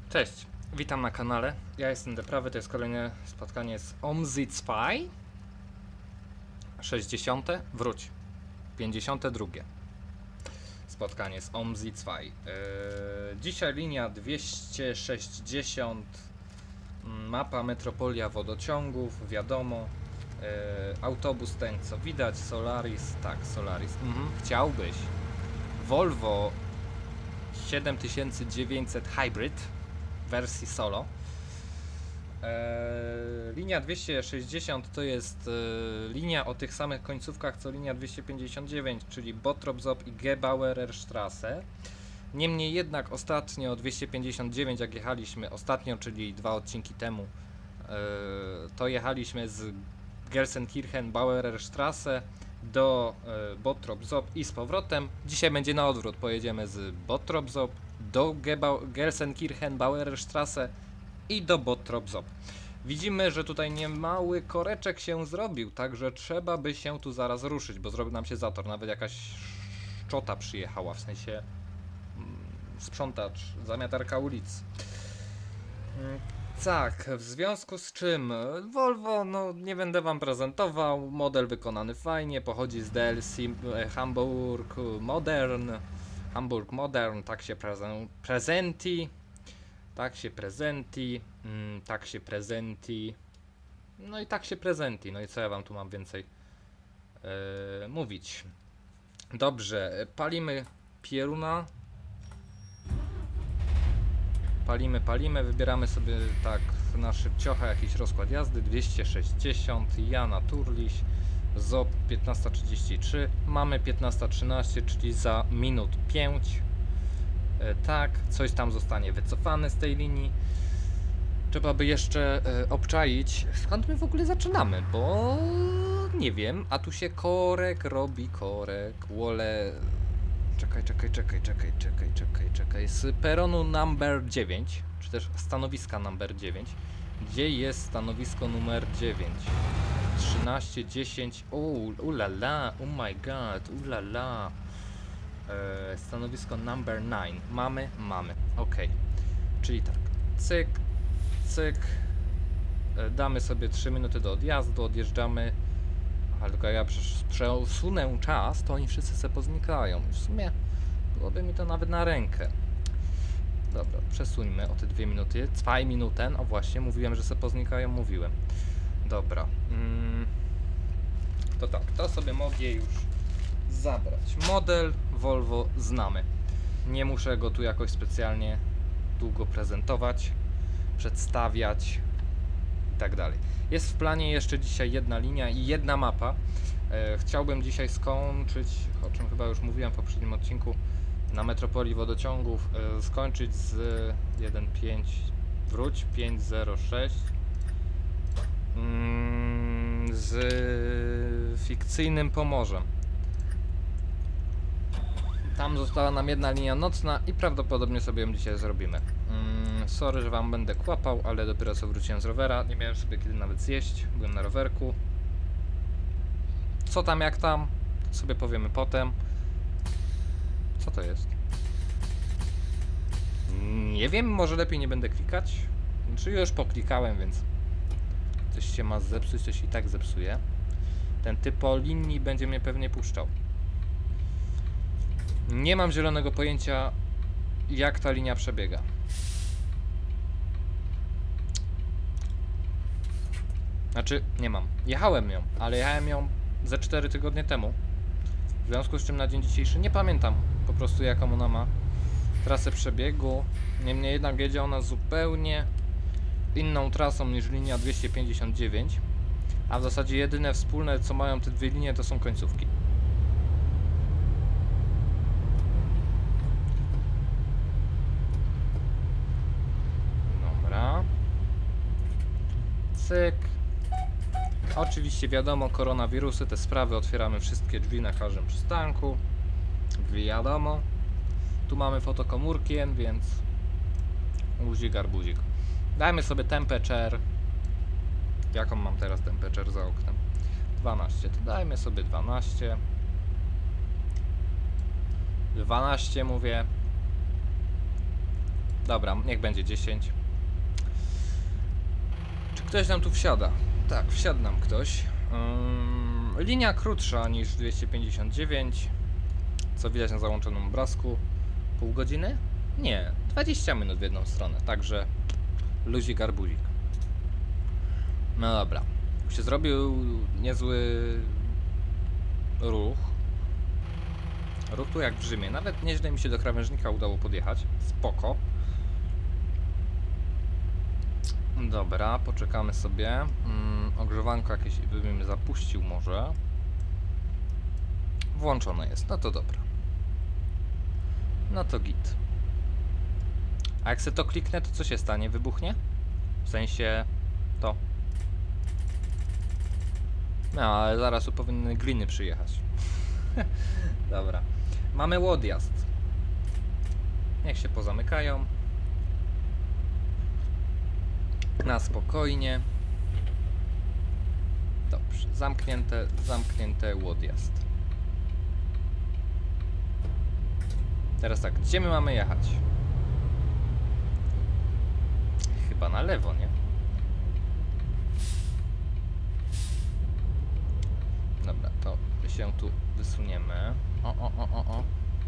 Cześć, witam na kanale. Ja jestem Deprawy, to jest kolejne spotkanie z OMZ2. 60. Wróć. 52. Spotkanie z OMZ2. Dzisiaj linia 260. Mapa Metropolia Wodociągów, wiadomo. Autobus ten co widać, Solaris, tak, Solaris. Chciałbyś Volvo 7900 Hybrid wersji solo. Linia 260 to jest linia o tych samych końcówkach co linia 259, czyli Bottrop-Zob i Gebauerer-Straße. Niemniej jednak ostatnio 259, jak jechaliśmy ostatnio, czyli 2 odcinki temu, to jechaliśmy z Gelsenkirchen-Bauerer-Straße do Bottrop-Zob i z powrotem. Dzisiaj będzie na odwrót, pojedziemy z Bottrop-Zob do Gelsenkirchen-Bauerer-Straße i do Bottrop-Zob. Widzimy, że tutaj niemały koreczek się zrobił, także trzeba by się tu zaraz ruszyć, bo zrobił nam się zator, nawet jakaś szczota przyjechała, w sensie sprzątacz, zamiatarka ulic. Tak, w związku z czym Volvo, no nie będę wam prezentował, model wykonany fajnie, pochodzi z DLC Hamburg Modern, tak się prezenti, no i tak się prezenti, no i co ja wam tu mam więcej mówić. Dobrze, palimy pieruna. Palimy, wybieramy sobie tak na szybciocha jakiś rozkład jazdy. 260, Jana Turliś, ZOP 15:33, mamy 15:13, czyli za minut 5. Tak, coś tam zostanie wycofane z tej linii. Trzeba by jeszcze obczaić, skąd my w ogóle zaczynamy, bo nie wiem, a tu się korek robi, wole. Czekaj. Z peronu number 9, czy też stanowiska number 9. Gdzie jest stanowisko numer 9? 13:10. Ulala, oh my god, ulala. Stanowisko number 9. Mamy. Ok. Czyli tak. Cyk. Damy sobie 3 minuty do odjazdu, odjeżdżamy. Ale tylko jak ja przesunę czas, to oni wszyscy se poznikają. W sumie byłoby mi to nawet na rękę. Dobra, przesuńmy o te 2 minuty. 2 minuten, o właśnie, mówiłem, że se poznikają, mówiłem. Dobra. To tak, to sobie mogę już zabrać. Model Volvo znamy. Nie muszę go tu jakoś specjalnie długo prezentować, przedstawiać i tak dalej. Jest w planie jeszcze dzisiaj jedna linia i jedna mapa. Chciałbym dzisiaj skończyć, o czym chyba już mówiłem w poprzednim odcinku, na Metropolii Wodociągów, skończyć z 1.5 wróć 5.06 z fikcyjnym Pomorzem. Tam została nam jedna linia nocna i prawdopodobnie sobie ją dzisiaj zrobimy. Sorry, że wam będę kłapał, ale dopiero co wróciłem z rowera, nie miałem sobie kiedy nawet zjeść, byłem na rowerku. Co tam, jak tam, to sobie powiemy potem. Co to jest? Nie wiem, może lepiej nie będę klikać. Znaczy już poklikałem, więc coś się ma zepsuć, coś i tak zepsuje. Ten typ o linii będzie mnie pewnie puszczał. Nie mam zielonego pojęcia, jak ta linia przebiega. Znaczy, nie mam. Jechałem ją, ale jechałem ją ze 4 tygodnie temu. W związku z czym na dzień dzisiejszy nie pamiętam po prostu, jaką ona ma trasę przebiegu. Niemniej jednak jedzie ona zupełnie inną trasą niż linia 259. A w zasadzie jedyne wspólne, co mają te dwie linie, to są końcówki. Dobra. Cyk. Oczywiście wiadomo, koronawirusy, te sprawy, otwieramy wszystkie drzwi na każdym przystanku. Wiadomo. Tu mamy fotokomórkiem, więc guzik, arbuzik. Dajmy sobie temperature. Jaką mam teraz temperature za oknem? 12. To dajmy sobie 12. 12 mówię. Dobra, niech będzie 10. Czy ktoś nam tu wsiada? Tak, wsiadł nam ktoś. Linia krótsza niż 259. Co widać na załączonym obrazku. Pół godziny? Nie, 20 minut w jedną stronę. Także luzik arbuzik. No dobra. Już się zrobił niezły ruch. Ruch tu jak w Rzymie. Nawet nieźle mi się do krawężnika udało podjechać. Spoko. Dobra, poczekamy sobie. Ogrzewanko jakieś bym zapuścił może. Włączone jest, no to dobra. No to git. A jak se to kliknę, to co się stanie? Wybuchnie? W sensie to. No, ale zaraz tu powinny gliny przyjechać. Dobra. Mamy odjazd. Niech się pozamykają. Na spokojnie. Dobrze. Zamknięte odjazd. Teraz tak, gdzie my mamy jechać? Chyba na lewo, nie? Dobra, to się tu wysuniemy. O.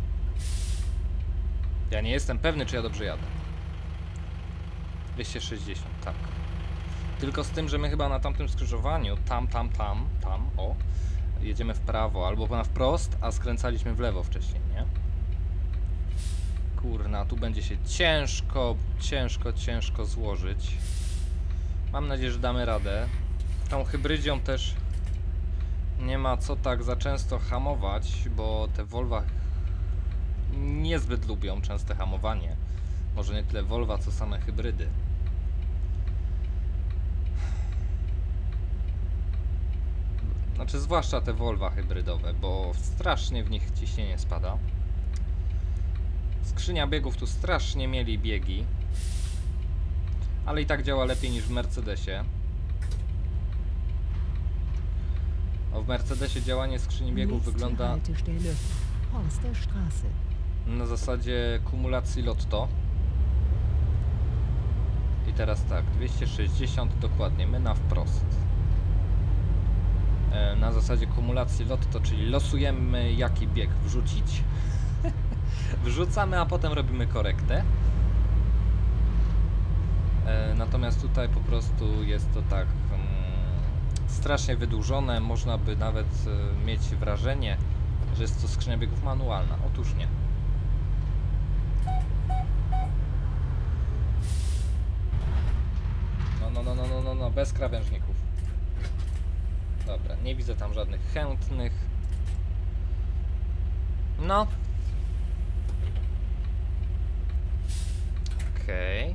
Ja nie jestem pewny, czy ja dobrze jadę. 260, tak. Tylko z tym, że my chyba na tamtym skrzyżowaniu, tam, o, jedziemy w prawo, albo na wprost, a skręcaliśmy w lewo wcześniej, nie? Kurna, tu będzie się ciężko złożyć. Mam nadzieję, że damy radę. Tą hybrydzią też nie ma co tak za często hamować, bo te Volva niezbyt lubią częste hamowanie. Może nie tyle Volva, co same hybrydy. Znaczy zwłaszcza te Volva hybrydowe, bo strasznie w nich ciśnienie spada. Skrzynia biegów tu strasznie mieli biegi. Ale i tak działa lepiej niż w Mercedesie. O, w Mercedesie działanie skrzyni biegów wygląda na zasadzie kumulacji Lotto. I teraz tak, 260 dokładnie, my na wprost. Na zasadzie kumulacji Lotto, czyli losujemy jaki bieg wrzucić. Wrzucamy, a potem robimy korektę. Natomiast tutaj po prostu jest to tak strasznie wydłużone. Można by nawet mieć wrażenie, że jest to skrzynia biegów manualna. Otóż nie. No, bez krawężników. Dobra, nie widzę tam żadnych chętnych. No. Okej.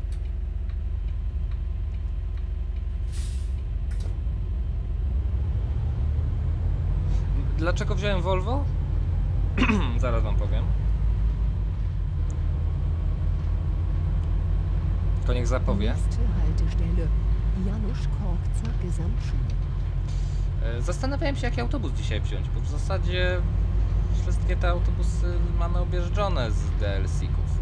Dlaczego wziąłem Volvo? Zaraz wam powiem. To niech zapowie. Zastanawiałem się, jaki autobus dzisiaj wziąć, bo w zasadzie wszystkie te autobusy mamy objeżdżone z DLC-ków.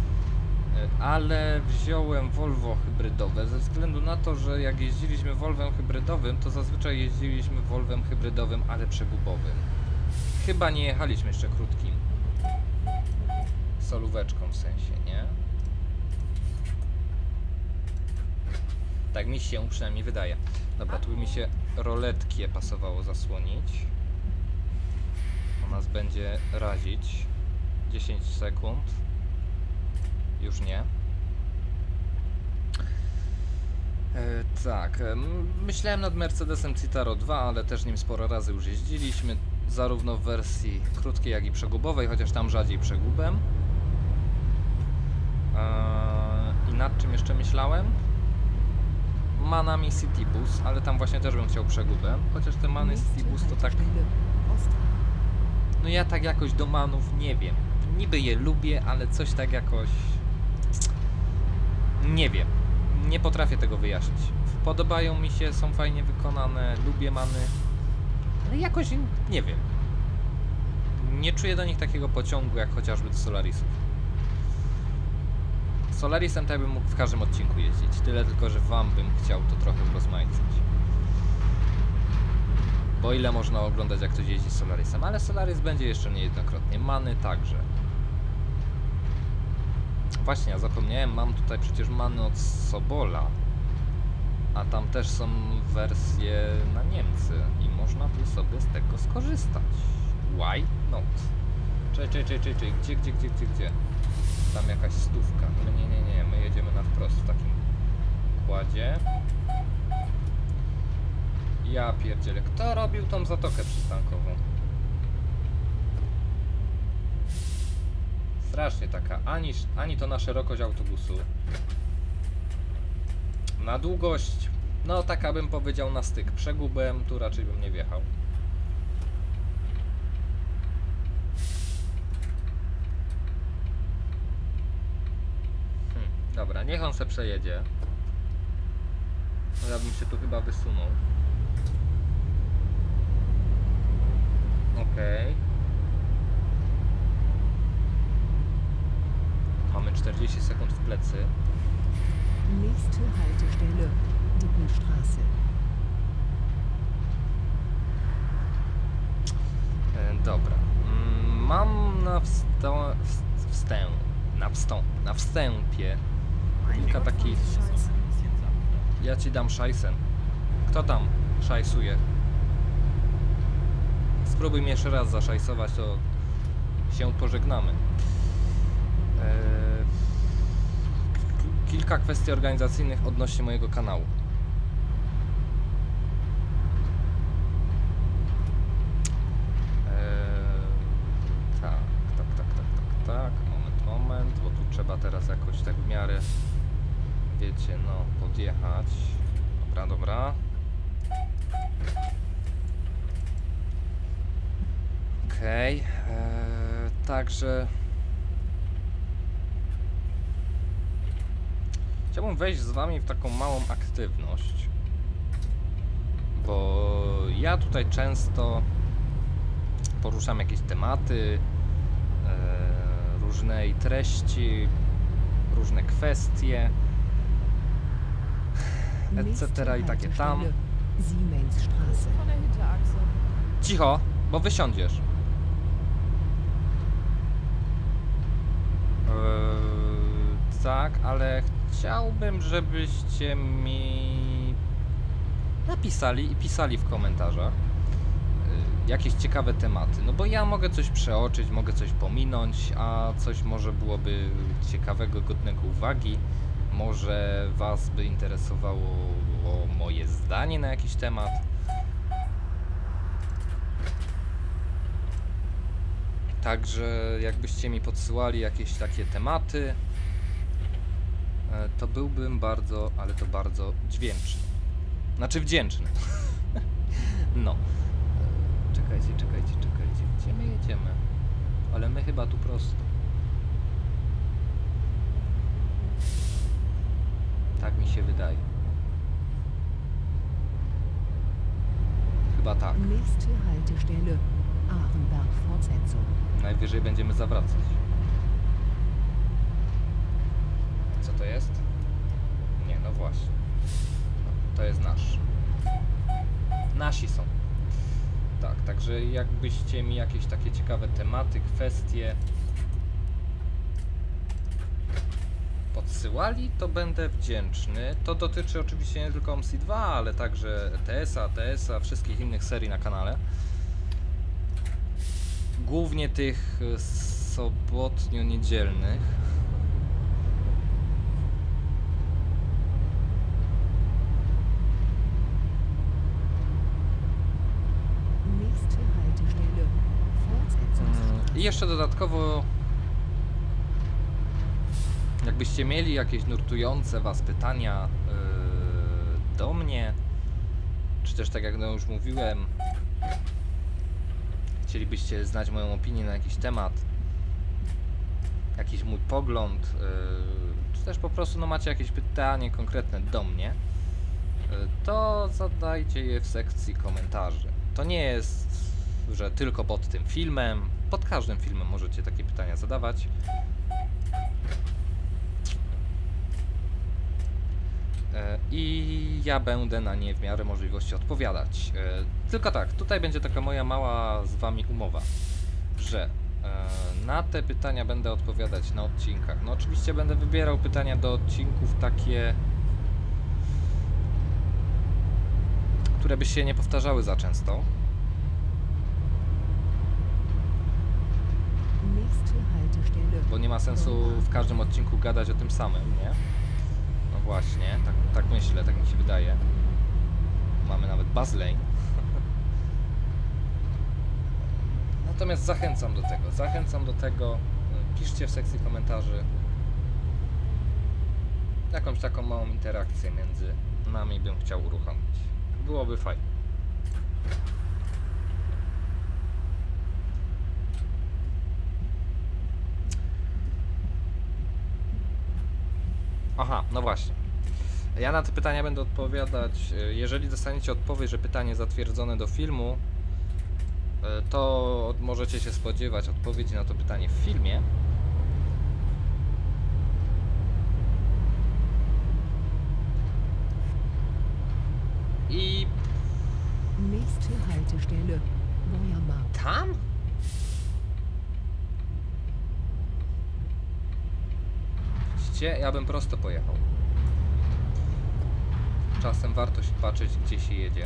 Ale wziąłem Volvo hybrydowe ze względu na to, że jak jeździliśmy Volvem hybrydowym, to zazwyczaj jeździliśmy Volvem hybrydowym, ale przegubowym. Chyba nie jechaliśmy jeszcze krótkim solóweczką w sensie, nie? Tak mi się przynajmniej wydaje. Dobra, tu by mi się roletki pasowało zasłonić. O nas będzie razić. 10 sekund. Już nie. Tak, myślałem nad Mercedesem Citaro 2, ale też nim sporo razy już jeździliśmy. Zarówno w wersji krótkiej, jak i przegubowej, chociaż tam rzadziej przegubem. I nad czym jeszcze myślałem? Manami City Bus, ale tam właśnie też bym chciał przegubem. Chociaż te Many City Bus to tak... No ja tak jakoś do Manów nie wiem. Niby je lubię, ale coś tak jakoś... Nie wiem. Nie potrafię tego wyjaśnić. Podobają mi się, są fajnie wykonane, lubię Many. Ale jakoś nie wiem. Nie czuję do nich takiego pociągu jak chociażby do Solarisów. Solarisem to ja bym mógł w każdym odcinku jeździć. Tyle tylko, że wam bym chciał to trochę urozmaicić. Bo ile można oglądać, jak ktoś jeździ Solarisem, ale Solaris będzie jeszcze niejednokrotnie. Many także. Właśnie, ja zapomniałem, mam tutaj przecież many od Sobola. A tam też są wersje na Niemcy i można tu sobie z tego skorzystać. Why not? Czekaj, gdzie? Tam jakaś stówka. Ale nie, my jedziemy na wprost w takim układzie. Ja pierdzielę, kto robił tą zatokę przystankową? Strasznie taka, ani to na szerokość autobusu. Na długość, no taka bym powiedział na styk. Przegubem, tu raczej bym nie wjechał. Dobra, niech on se przejedzie. No ja bym się tu chyba wysunął. Okej. Mamy 40 sekund w plecy. Nächste Haltestelle, Dippenstraße. Dobra. Mam na wstępie kilka takich... Ja ci dam szajsen. Kto tam szajsuje? Spróbuj mnie jeszcze raz zaszajsować, to się pożegnamy. Kilka kwestii organizacyjnych odnośnie mojego kanału. Tak. Moment, bo tu trzeba teraz jakoś tak w miarę, wiecie, no, podjechać. Dobra. Okej, także chciałbym wejść z wami w taką małą aktywność, bo ja tutaj często poruszam jakieś tematy, różnej treści, różne kwestie, etc. i takie tam. Cicho, bo wysiądziesz. Tak, ale chciałbym, żebyście mi napisali i pisali w komentarzach jakieś ciekawe tematy, no bo ja mogę coś przeoczyć, mogę coś pominąć, a coś może byłoby ciekawego, godnego uwagi, może was by interesowało moje zdanie na jakiś temat. Także jakbyście mi podsyłali jakieś takie tematy, to byłbym bardzo, ale to bardzo dźwięczny. Znaczy wdzięczny. No. Czekajcie. Gdzie my jedziemy? Ale my chyba tu prosto. Tak mi się wydaje. Chyba tak. Nächste Haltestelle, Arenberg Fortsetzung. Najwyżej będziemy zawracać. Co to jest? Nie, no właśnie. To jest nasz. Nasi są. Tak, także jakbyście mi jakieś takie ciekawe tematy, kwestie podsyłali, to będę wdzięczny. To dotyczy oczywiście nie tylko OMSI2, ale także TS-a, wszystkich innych serii na kanale. Głównie tych sobotnio-niedzielnych. I jeszcze dodatkowo, jakbyście mieli jakieś nurtujące was pytania do mnie, czy też tak jak no już mówiłem, chcielibyście znać moją opinię na jakiś temat, jakiś mój pogląd, czy też po prostu no, macie jakieś pytanie konkretne do mnie, to zadajcie je w sekcji komentarzy. To nie jest, że tylko pod tym filmem, pod każdym filmem możecie takie pytania zadawać. i ja będę na nie w miarę możliwości odpowiadać. Tylko tak, tutaj będzie taka moja mała z wami umowa, że na te pytania będę odpowiadać na odcinkach. No oczywiście będę wybierał pytania do odcinków takie, które by się nie powtarzały za często. Nächste Haltestelle. Bo nie ma sensu w każdym odcinku gadać o tym samym, nie? No właśnie, tak myślę, tak mi się wydaje. Mamy nawet Buzzlane. Natomiast zachęcam do tego. Piszcie w sekcji komentarzy. Jakąś taką małą interakcję między nami bym chciał uruchomić. Byłoby fajnie. Aha, no właśnie. Ja na te pytania będę odpowiadać. Jeżeli dostaniecie odpowiedź, że pytanie zatwierdzone do filmu, to możecie się spodziewać odpowiedzi na to pytanie w filmie. I Nächste Haltestelle. Neuermarkt. tam? Widzicie? Ja bym prosto pojechał. Czasem warto się patrzeć, gdzie się jedzie.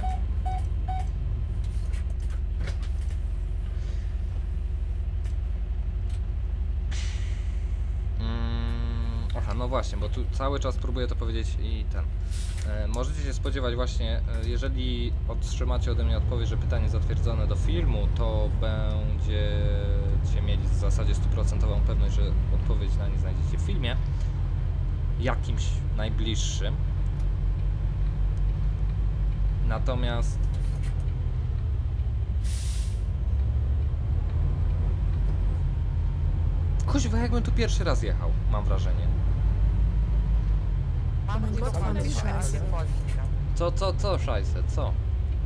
Aha, no właśnie, bo tu cały czas próbuję to powiedzieć i ten. Możecie się spodziewać właśnie, jeżeli otrzymacie ode mnie odpowiedź, że pytanie zatwierdzone do filmu, to będziecie mieli w zasadzie 100% pewność, że odpowiedź na nie znajdziecie w filmie. Jakimś najbliższym. Natomiast kuźwa, jakbym tu pierwszy raz jechał, mam wrażenie. Co, szajse, co?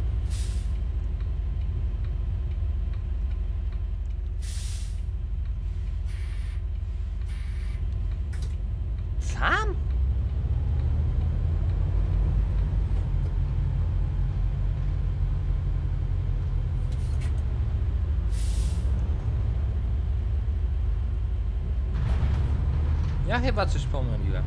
Sam? Ja chyba coś pomyliłem.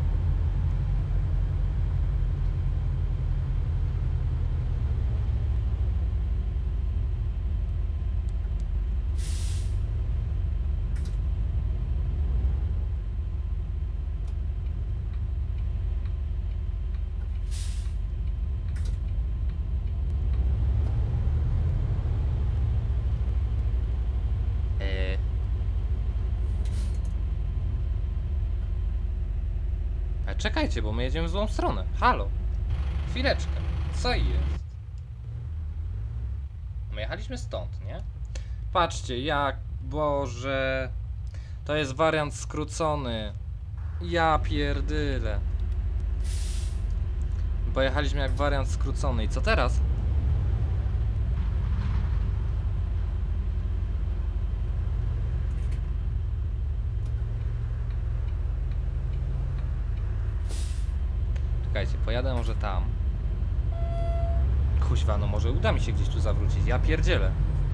Czekajcie, bo my jedziemy w złą stronę. Halo. Chwileczkę. Co jest? My jechaliśmy stąd, nie? Patrzcie, jak... Boże... To jest wariant skrócony. Ja pierdyle. Pojechaliśmy jak wariant skrócony. I co teraz? Czekajcie, pojadę może tam. Kuźwa, no może uda mi się gdzieś tu zawrócić. Ja pierdzielę.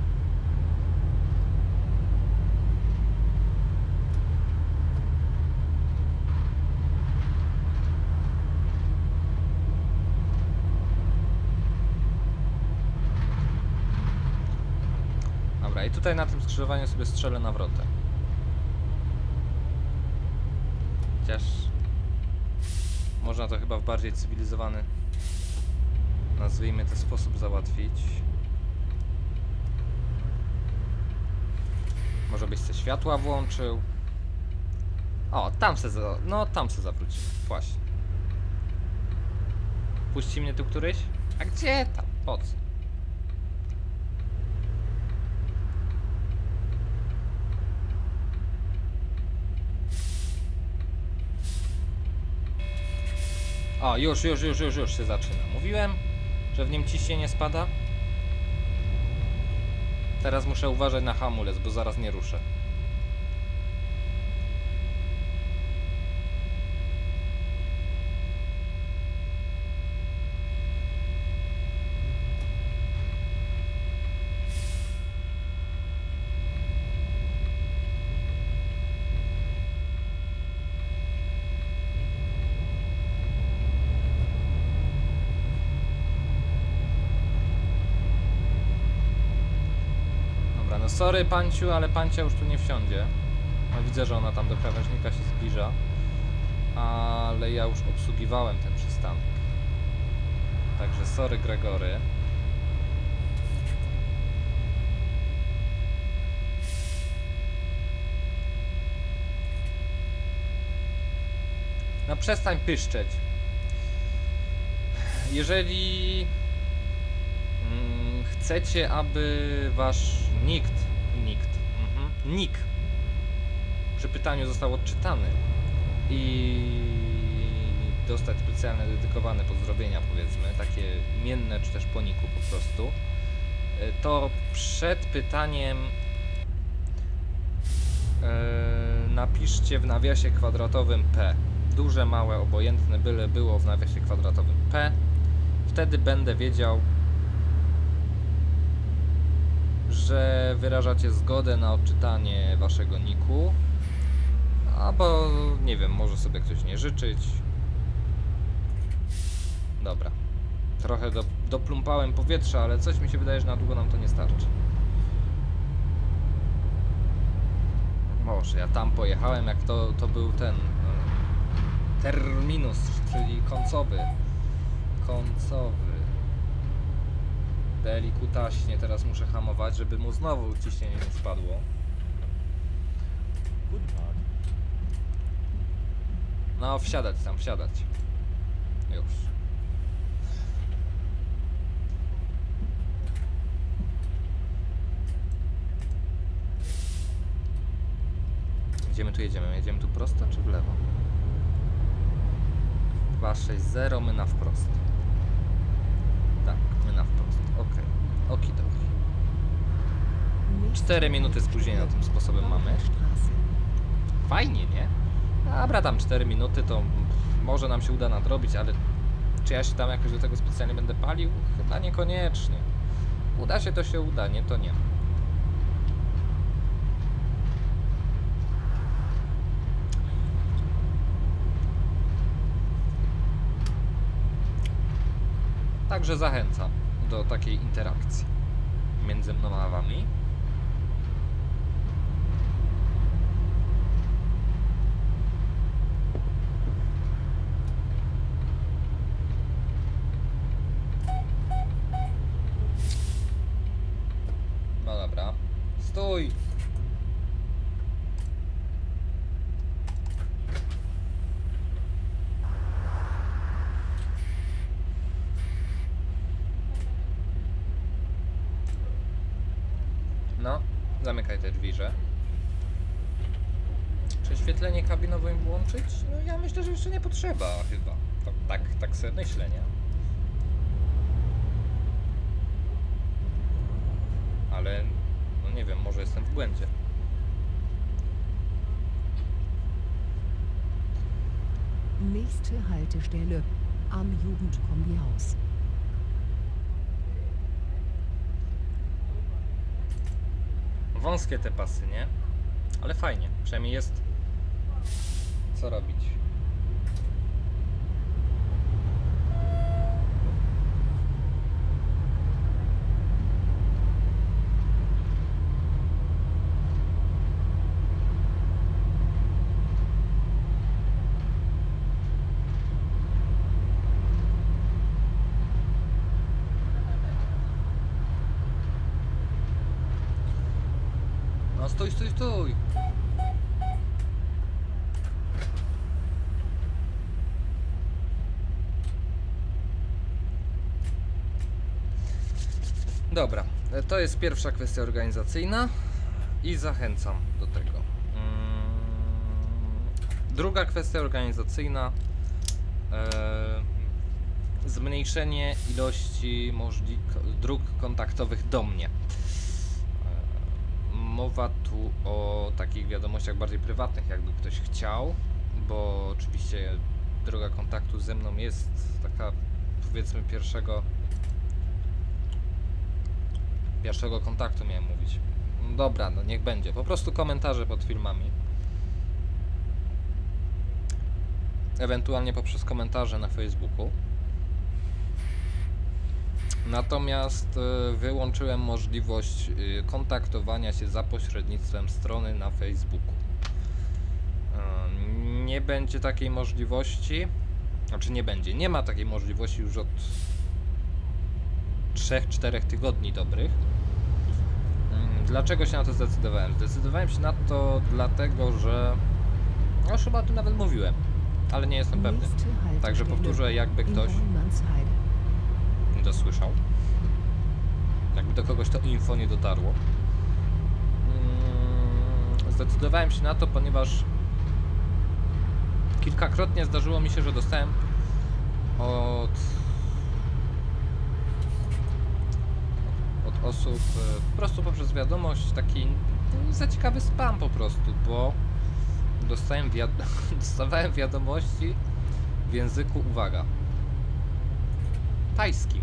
Dobra, i tutaj na tym skrzyżowaniu sobie strzelę nawrotę. Chociaż... Można to chyba w bardziej cywilizowany, nazwijmy to, sposób załatwić. Może byś se światła włączył. O, tam se zawrócił. Właśnie. Puści mnie tu któryś? A gdzie tam? Po co? O, już się zaczyna. Mówiłem, że w nim ciśnienie spada. Teraz muszę uważać na hamulec, bo zaraz nie ruszę. Sorry Panciu, ale Pancia już tu nie wsiądzie. No, widzę, że ona tam do krawężnika się zbliża. Ale ja już obsługiwałem ten przystanek. Także sorry Gregory. No przestań pyszczeć. Jeżeli chcecie, aby wasz nick przy pytaniu został odczytany i dostać specjalne dedykowane pozdrowienia, powiedzmy, takie imienne czy też po niku po prostu, to przed pytaniem napiszcie w nawiasie kwadratowym P. Duże, małe, obojętne, byle było w nawiasie kwadratowym P. Wtedy będę wiedział, że wyrażacie zgodę na odczytanie waszego niku. Albo, nie wiem, może sobie ktoś nie życzyć. Dobra. Trochę doplumpałem powietrza, ale coś mi się wydaje, że na długo nam to nie starczy. Może ja tam pojechałem, jak to był ten terminus, czyli końcowy. Delikutaśnie teraz muszę hamować, żeby mu znowu ciśnienie nie spadło. No, wsiadać tam, wsiadać. Już. Gdzie my tu jedziemy? Jedziemy tu prosto czy w lewo? 260, my na wprost. Tak, my na wprost. Okej. Okidoki. 4 minuty spóźnienia tym sposobem mamy. Fajnie, nie? Dobra, tam 4 minuty to może nam się uda nadrobić, ale czy ja się tam jakoś do tego specjalnie będę palił? Chyba niekoniecznie. Uda się, to się uda, nie to nie. Także zachęcam do takiej interakcji między mną a wami. No dobra. Stój! No, zamykaj te drzwiże. Prześwietlenie kabinowe im włączyć? No ja myślę, że jeszcze nie potrzeba chyba. Tak sobie myślę, nie? Ale, no nie wiem, może jestem w błędzie. Nächste Haltestelle am Jugendkombihaus. Wąskie te pasy, nie? Ale fajnie, przynajmniej jest co robić. No stój, stój, stój! Dobra, to jest pierwsza kwestia organizacyjna i zachęcam do tego. Druga kwestia organizacyjna, zmniejszenie ilości dróg kontaktowych do mnie. Mowa tu o takich wiadomościach bardziej prywatnych, jakby ktoś chciał, bo oczywiście droga kontaktu ze mną jest taka, powiedzmy, pierwszego kontaktu miałem mówić. Dobra, no niech będzie. Po prostu komentarze pod filmami. Ewentualnie poprzez komentarze na Facebooku. Natomiast wyłączyłem możliwość kontaktowania się za pośrednictwem strony na Facebooku. Nie będzie takiej możliwości, znaczy nie ma takiej możliwości już od 3-4 tygodni dobrych. Dlaczego się na to zdecydowałem? Zdecydowałem się na to dlatego, że już chyba o tym nawet mówiłem, ale nie jestem pewny. Także powtórzę, jakby ktoś nie dosłyszał. Jakby do kogoś to info nie dotarło. Zdecydowałem się na to, ponieważ kilkakrotnie zdarzyło mi się, że dostałem od osób po prostu poprzez wiadomość taki za ciekawy spam po prostu, bo dostawałem wiadomości w języku, uwaga, tajskim.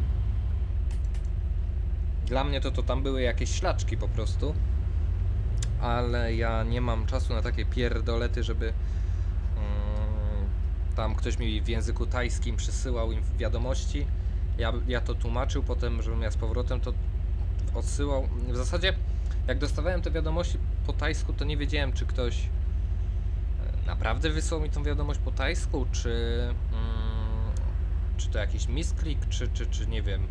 Dla mnie to tam były jakieś szlaczki po prostu, ale ja nie mam czasu na takie pierdolety, żeby tam ktoś mi w języku tajskim przysyłał im wiadomości, ja to tłumaczył, potem żebym ja z powrotem to odsyłał. W zasadzie jak dostawałem te wiadomości po tajsku, to nie wiedziałem, czy ktoś naprawdę wysłał mi tą wiadomość po tajsku, czy to jakiś misklik, czy nie wiem.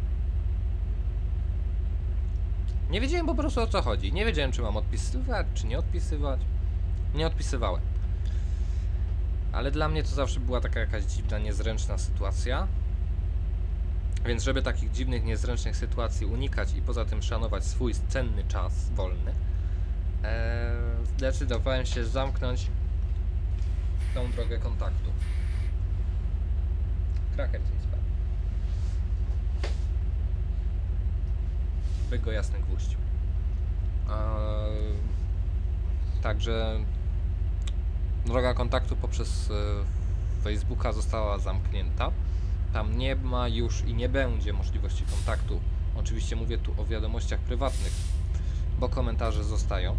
Nie wiedziałem po prostu, o co chodzi. Nie wiedziałem, czy mam odpisywać, czy nie odpisywać. Nie odpisywałem. Ale dla mnie to zawsze była taka jakaś dziwna, niezręczna sytuacja. Więc żeby takich dziwnych, niezręcznych sytuacji unikać i poza tym szanować swój cenny czas wolny, zdecydowałem się zamknąć tą drogę kontaktu. Kraker coś spadł. By go jasny gwóźdź. Także droga kontaktu poprzez Facebooka została zamknięta. Tam nie ma już i nie będzie możliwości kontaktu. Oczywiście mówię tu o wiadomościach prywatnych, bo komentarze zostają.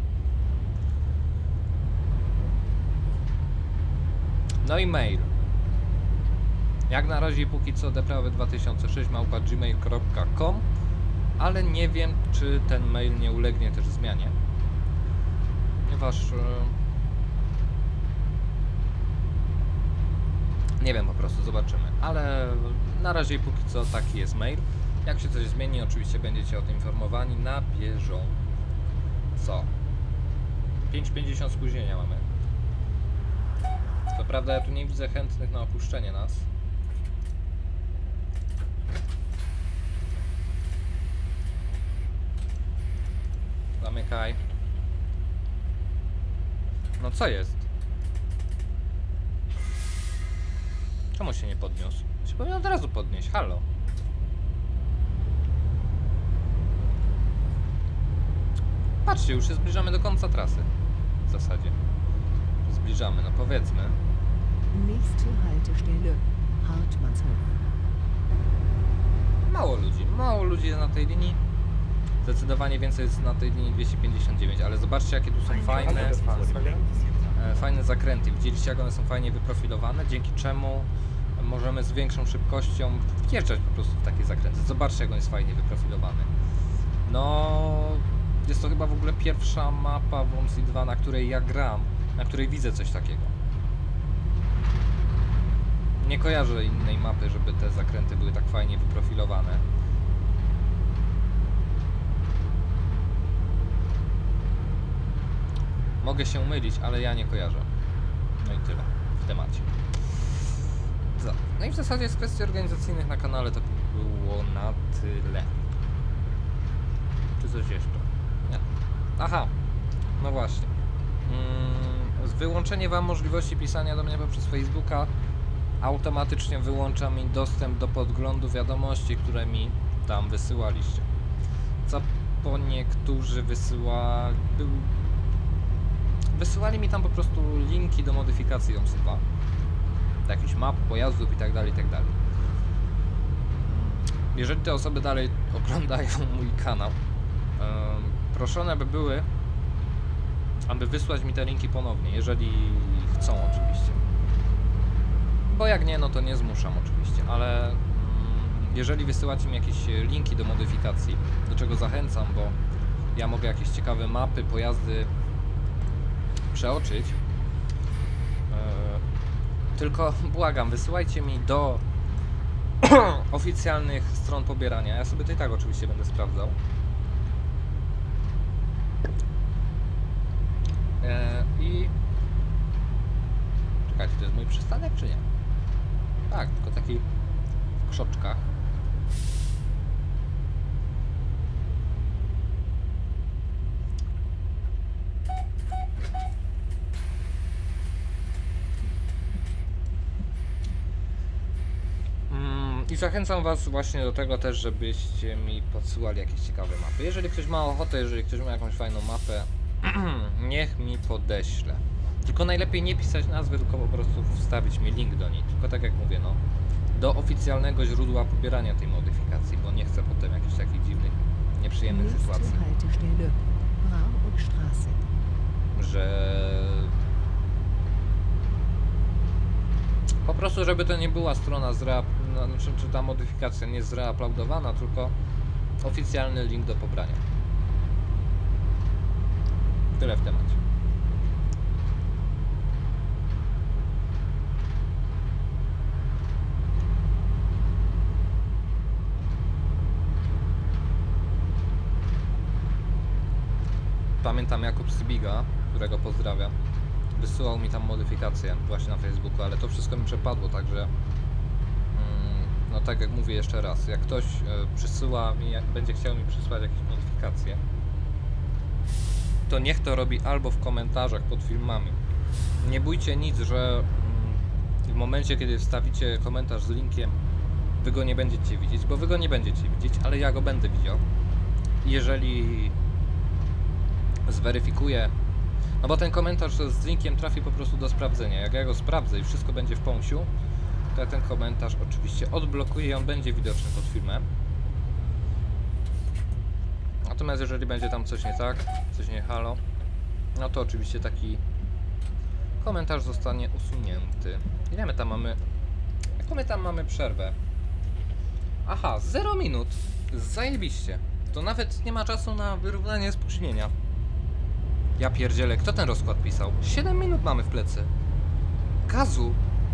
No i mail. Jak na razie póki co deprawy2006@gmail.com, ale nie wiem, czy ten mail nie ulegnie też zmianie, ponieważ nie wiem, po prostu zobaczymy, ale na razie póki co taki jest mail. Jak się coś zmieni, oczywiście będziecie o tym informowani na bieżąco. 5:50 spóźnienia mamy. Co prawda ja tu nie widzę chętnych na opuszczenie nas. Zamykaj. No co jest? Czemu się nie podniósł? Się powinien od razu podnieść, halo. Patrzcie, już się zbliżamy do końca trasy. W zasadzie. Zbliżamy, no powiedzmy. Nächste Haltestelle Hartmannshof. Mało ludzi jest na tej linii. Zdecydowanie więcej jest na tej linii 259, ale zobaczcie, jakie tu są fajne zakręty. Widzieliście, jak one są fajnie wyprofilowane, dzięki czemu możemy z większą szybkością wjeżdżać po prostu w takie zakręty. Zobaczcie, jak on jest fajnie wyprofilowany. No, jest to chyba w ogóle pierwsza mapa w Wormsy 2, na której ja gram, na której widzę coś takiego. Nie kojarzę innej mapy, żeby te zakręty były tak fajnie wyprofilowane. Mogę się mylić, ale ja nie kojarzę. No i tyle w temacie. No i w zasadzie z kwestii organizacyjnych na kanale to było na tyle. Czy coś jeszcze? Nie. Aha, no właśnie. Wyłączenie wam możliwości pisania do mnie poprzez Facebooka automatycznie wyłącza mi dostęp do podglądu wiadomości, które mi tam wysyłaliście. Co po niektórzy wysyłali mi tam po prostu linki do modyfikacji Wormsy 2, do jakichś map, pojazdów i tak dalej, i tak dalej. Jeżeli te osoby dalej oglądają mój kanał, proszone by były, aby wysłać mi te linki ponownie, jeżeli chcą oczywiście. Bo jak nie, no to nie zmuszam oczywiście, ale jeżeli wysyłacie mi jakieś linki do modyfikacji, do czego zachęcam, bo ja mogę jakieś ciekawe mapy, pojazdy przeoczyć. Tylko błagam, wysyłajcie mi do oficjalnych stron pobierania. Ja sobie to i tak oczywiście będę sprawdzał. I czekajcie, to jest mój przystanek czy nie? Tak, tylko taki w krzoczkach. I zachęcam was właśnie do tego też, żebyście mi podsyłali jakieś ciekawe mapy. Jeżeli ktoś ma ochotę, jeżeli ktoś ma jakąś fajną mapę, niech mi podeśle. Tylko najlepiej nie pisać nazwy, tylko po prostu wstawić mi link do niej. Tylko tak jak mówię, no, do oficjalnego źródła pobierania tej modyfikacji, bo nie chcę potem jakichś takich dziwnych, nieprzyjemnych Nächste sytuacji, Haltestelle Braunstraße. że po prostu, żeby to nie była strona czy ta modyfikacja nie zreaplaudowana, tylko oficjalny link do pobrania. Tyle w temacie. Pamiętam Jakub Sybiga, którego pozdrawiam, wysyłał mi tam modyfikacje właśnie na Facebooku, ale to wszystko mi przepadło, także no tak jak mówię jeszcze raz, jak ktoś przysyła mi, będzie chciał mi przysłać jakieś modyfikacje, to niech to robi albo w komentarzach pod filmami. Nie bójcie nic, że w momencie, kiedy wstawicie komentarz z linkiem, wy go nie będziecie widzieć, bo wy go nie będziecie widzieć, ale ja go będę widział. Jeżeli zweryfikuję, no bo ten komentarz z linkiem trafi po prostu do sprawdzenia. Jak ja go sprawdzę i wszystko będzie w pąsiu, to ja ten komentarz oczywiście odblokuję i on będzie widoczny pod filmem. Natomiast jeżeli będzie tam coś nie tak, coś nie halo, no to oczywiście taki komentarz zostanie usunięty. Ile my tam mamy? Jaką my tam mamy przerwę? Aha, 0 minut. Zajebiście. To nawet nie ma czasu na wyrównanie spóźnienia. Ja pierdzielę, kto ten rozkład pisał? 7 minut mamy w plecy. Gazu.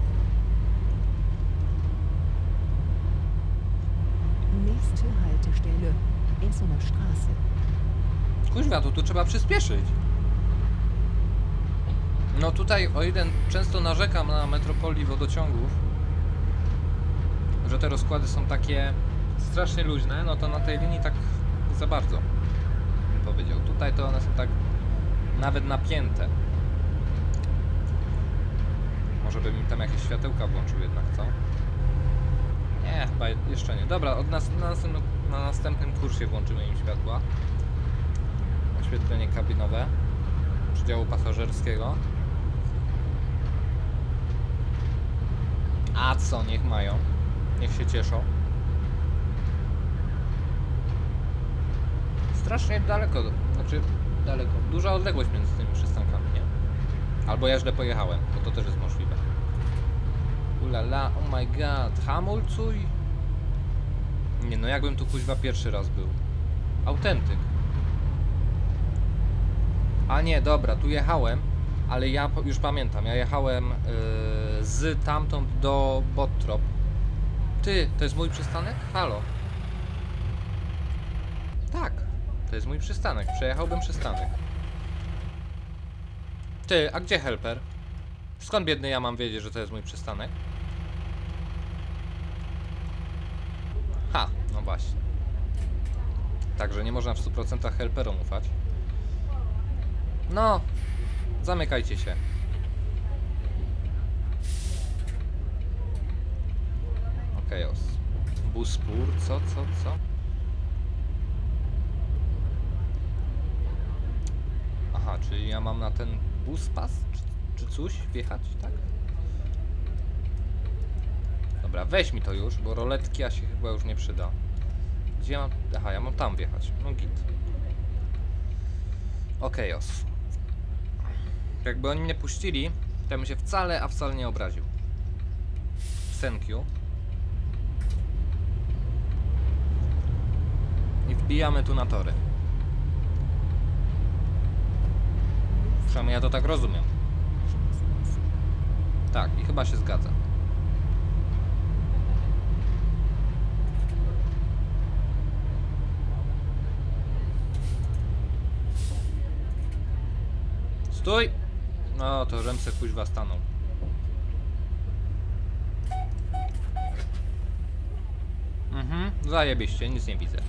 Nächste Haltestelle Essener Straße. Kuźwa, to tu trzeba przyspieszyć. No tutaj, o ile często narzekam na metropolii wodociągów, że te rozkłady są takie strasznie luźne, no to na tej linii tak za bardzo, bym powiedział. Tutaj to one są tak nawet napięte. Może bym im tam jakieś światełka włączył jednak, co? Nie, chyba jeszcze nie. Dobra, na następnym kursie włączymy im światła. Oświetlenie kabinowe przydziału pasażerskiego. A co, niech mają. Niech się cieszą. Strasznie daleko, znaczy daleko, duża odległość między tymi przystankami, nie? Albo ja źle pojechałem, bo to też jest możliwe. Ulala, oh my god, hamulcuj! Nie no, jakbym tu kuźwa pierwszy raz był. Autentyk. A nie, dobra, tu jechałem, ale ja już pamiętam, ja jechałem z tamtąd do Bottrop. Ty, to jest mój przystanek? Halo. Tak, to jest mój przystanek, przejechałbym przystanek. Ty, a gdzie helper? Skąd biedny ja mam wiedzieć, że to jest mój przystanek? Ha, no właśnie. Także nie można w 100% helperom ufać. No, zamykajcie się. Okej, Buspór, co? Aha, czyli ja mam na ten buspas, czy coś wjechać, tak? Dobra, weź mi to już, bo roletki ja się chyba już nie przyda. Gdzie ja mam? Aha, ja mam tam wjechać. No git. Okej, jakby oni mnie puścili, to bym się wcale nie obraził. Thank you. I wbijamy tu na tory. Przynajmniej ja to tak rozumiem. Tak, i chyba się zgadza. Stój! No to Remse kuźwa stanął. Zajebiście, nic nie widzę.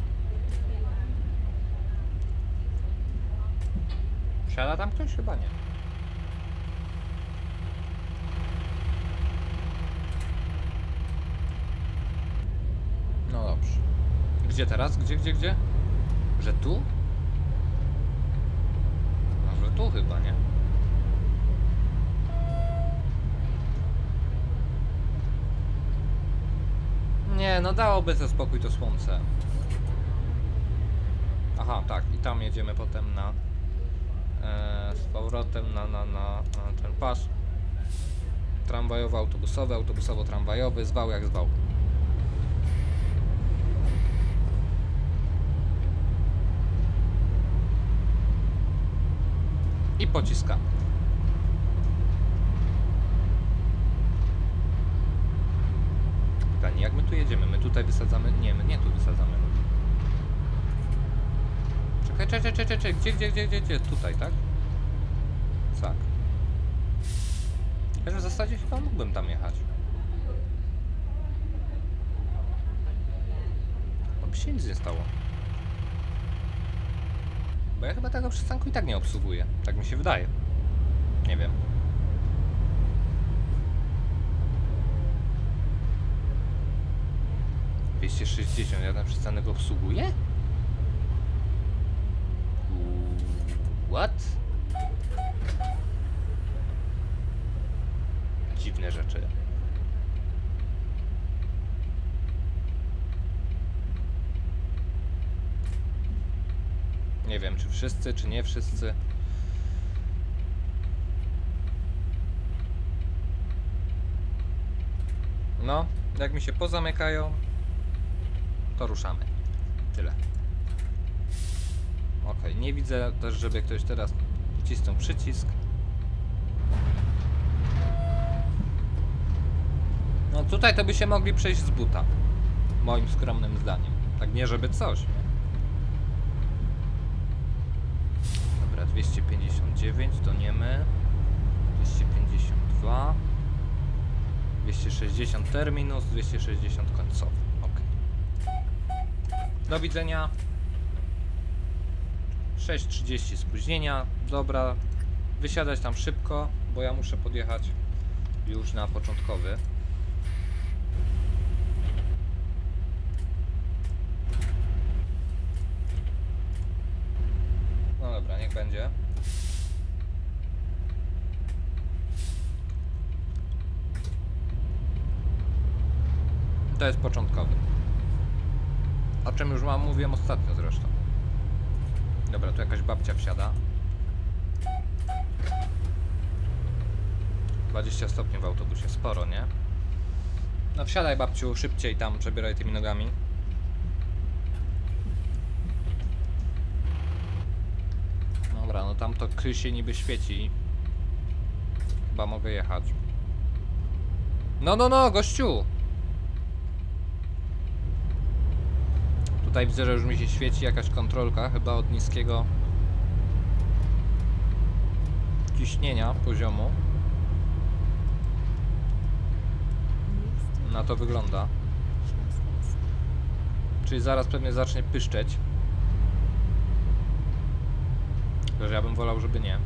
Siada tam ktoś? Chyba nie. No dobrze. Gdzie teraz? Gdzie? Że tu? No, że tu chyba, nie? Nie, no dałoby sobie spokój to słońce. Aha, tak, i tam jedziemy potem na z powrotem na ten pas tramwajowo-autobusowy, autobusowo-tramwajowy, zwał jak zwał. I pociskamy. Pytanie, jak my tu jedziemy? My tutaj wysadzamy? Nie, my nie tu wysadzamy. Czekaj, gdzie? Tutaj, tak? Tak. Ja w zasadzie chyba mógłbym tam jechać. Bo by się nic nie stało. Bo ja chyba tego przystanku i tak nie obsługuję. Tak mi się wydaje. Nie wiem. ...260, ja ten przystanek obsługuję? What? Dziwne rzeczy. Nie wiem, czy wszyscy, czy nie wszyscy. No, jak mi się pozamykają, to ruszamy. Tyle. Okej, nie widzę też, żeby ktoś teraz wcisnął przycisk. No tutaj to by się mogli przejść z buta. Moim skromnym zdaniem. Tak nie żeby coś, nie? Dobra, 259 to nie my. 252. 260 terminus, 260 końcowy. Ok. Do widzenia. 6:30 spóźnienia. Dobra. Wysiadać tam szybko, bo ja muszę podjechać już na początkowy. No dobra, niech będzie. To jest początkowy. O czym już mówiłem ostatnio zresztą. Dobra, tu jakaś babcia wsiada. 20 stopni w autobusie, sporo, nie? No wsiadaj babciu, szybciej tam, przebieraj tymi nogami. Dobra, no tam to się niby świeci. Chyba mogę jechać. No, gościu! Tutaj widzę, że już mi się świeci jakaś kontrolka, chyba od niskiego ciśnienia poziomu. Na to wygląda. Czyli zaraz pewnie zacznie pyszczeć. Tylko że ja bym wolał, żeby nie.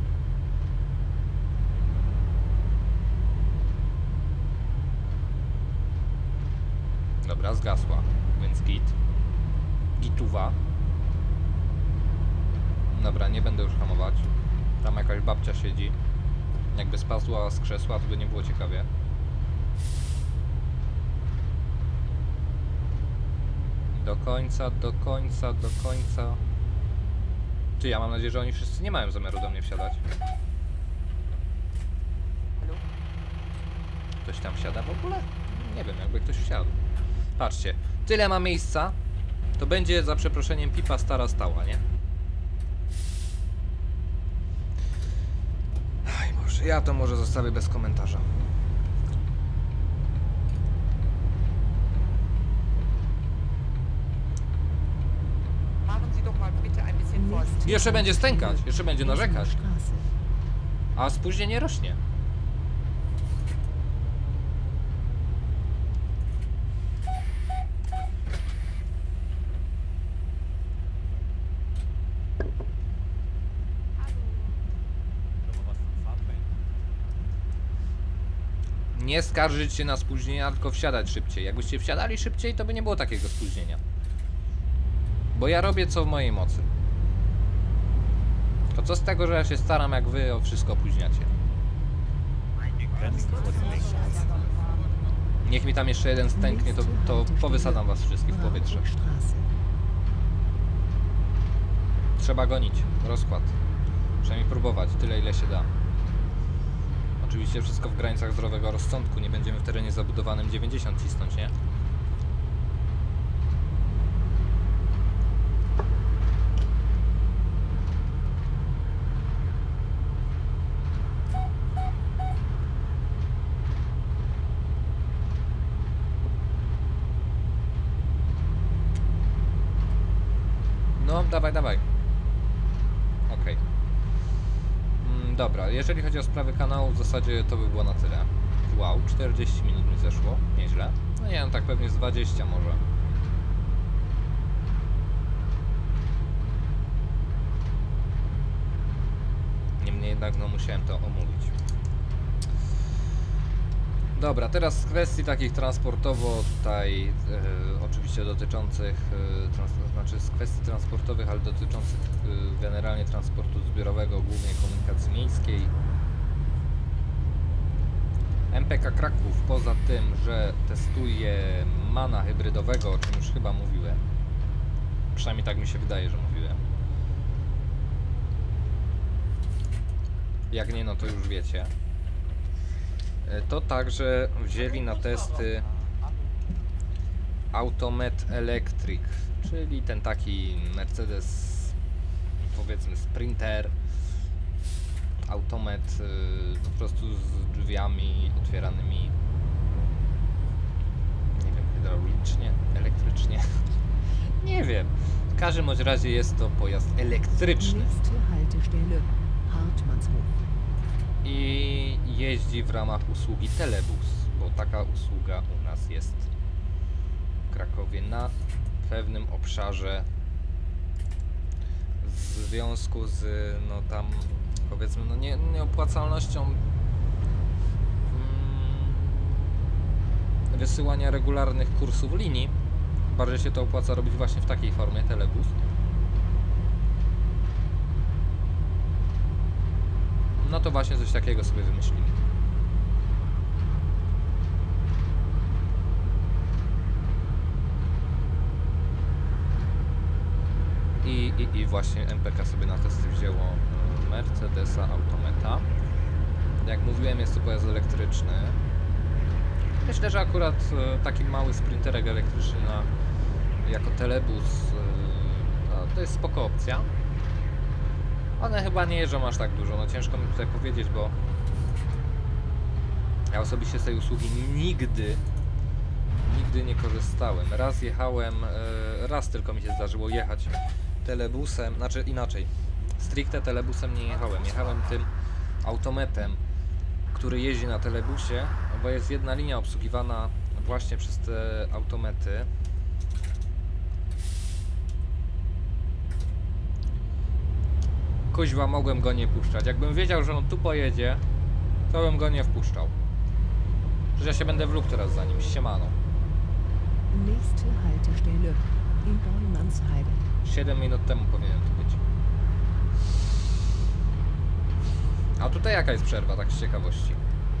Dobra, zgasła, więc gituwa. Dobra, nie będę już hamować. Tam jakaś babcia siedzi. Jakby spadła z krzesła, to by nie było ciekawie. Do końca. Ty, ja mam nadzieję, że oni wszyscy nie mają zamiaru do mnie wsiadać. Ktoś tam wsiada w ogóle? Nie wiem, jakby ktoś wsiadł. Patrzcie, tyle ma miejsca, to będzie za przeproszeniem pipa stara stała, nie? Aj Boże, ja to może zostawię bez komentarza. Machen Sie doch mal bitte ein bisschen Vorsicht. Jeszcze będzie stękać, jeszcze będzie narzekać, Straße. a spóźnienie rośnie. Nie skarżyć się na spóźnienia, tylko wsiadać szybciej. Jakbyście wsiadali szybciej, to by nie było takiego spóźnienia. Bo ja robię co w mojej mocy. To co z tego, że ja się staram, jak wy o wszystko opóźniacie? Niech mi tam jeszcze jeden stęknie, to powysadzam was wszystkich w powietrze. Straße. Trzeba gonić. Rozkład. Przynajmniej próbować. Tyle, ile się da. Oczywiście wszystko w granicach zdrowego rozsądku. Nie będziemy w terenie zabudowanym 90 cisnąć, nie? No, dawaj, dawaj. Okej. Dobra, jeżeli chodzi o sprawy kanału, w zasadzie to by było na tyle. Wow, 40 minut mi zeszło, nieźle. No nie wiem, tak pewnie z 20 może. Niemniej jednak, no musiałem to omówić. Dobra, teraz z kwestii takich transportowo tutaj, oczywiście dotyczących, znaczy z kwestii transportowych, ale dotyczących generalnie transportu zbiorowego, głównie komunikacji miejskiej. MPK Kraków, poza tym, że testuje MANA hybrydowego, o czym już chyba mówiłem, przynajmniej tak mi się wydaje, że mówiłem. Jak nie, no to już wiecie. To także wzięli na testy Automet Electric, czyli ten taki Mercedes, powiedzmy Sprinter, Automet po prostu z drzwiami otwieranymi, nie wiem, hydraulicznie, elektrycznie, nie wiem. W każdym bądź razie jest to pojazd elektryczny. Nächste Haltestelle Hartmannshof. I jeździ w ramach usługi Telebus, bo taka usługa u nas jest w Krakowie na pewnym obszarze w związku z, no tam powiedzmy, no nieopłacalnością wysyłania regularnych kursów linii. Bardziej się to opłaca robić właśnie w takiej formie Telebus. No to właśnie coś takiego sobie wymyślili. I właśnie MPK sobie na testy wzięło Mercedesa Autometa. Jak mówiłem, jest to pojazd elektryczny. Myślę, że akurat taki mały sprinterek elektryczny jako Telebus to jest spoko opcja. One chyba nie jeżdżą aż tak dużo, no ciężko mi tutaj powiedzieć, bo ja osobiście z tej usługi nigdy nie korzystałem. Raz jechałem, raz tylko mi się zdarzyło jechać Telebusem, znaczy inaczej, stricte Telebusem nie jechałem, jechałem tym Autometem, który jeździ na Telebusie, bo jest jedna linia obsługiwana właśnie przez te Automety. Kuźwa, mogłem go nie puszczać. Jakbym wiedział, że on tu pojedzie, to bym go nie wpuszczał. Że ja się będę wlókł teraz za nim. Siemano. Nächste Haltestelle in Dornmannsheide. 7 minut temu powinien tu być. A tutaj jaka jest przerwa, tak z ciekawości?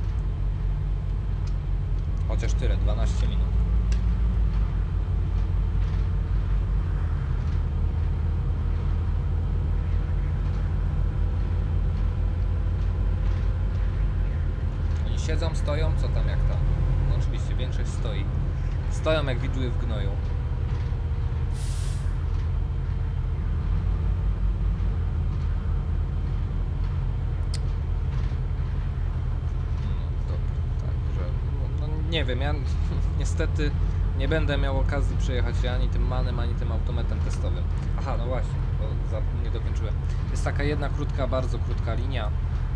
Chociaż tyle, 12 minut. Oni siedzą, stoją, co tam, jak tam? No oczywiście, większość stoi. Stoją jak widły w gnoju. nie wiem, ja niestety nie będę miał okazji przejechać się ani tym manem, ani tym automatem testowym. Aha, no właśnie, bo nie dokończyłem. Jest taka jedna krótka, bardzo krótka linia,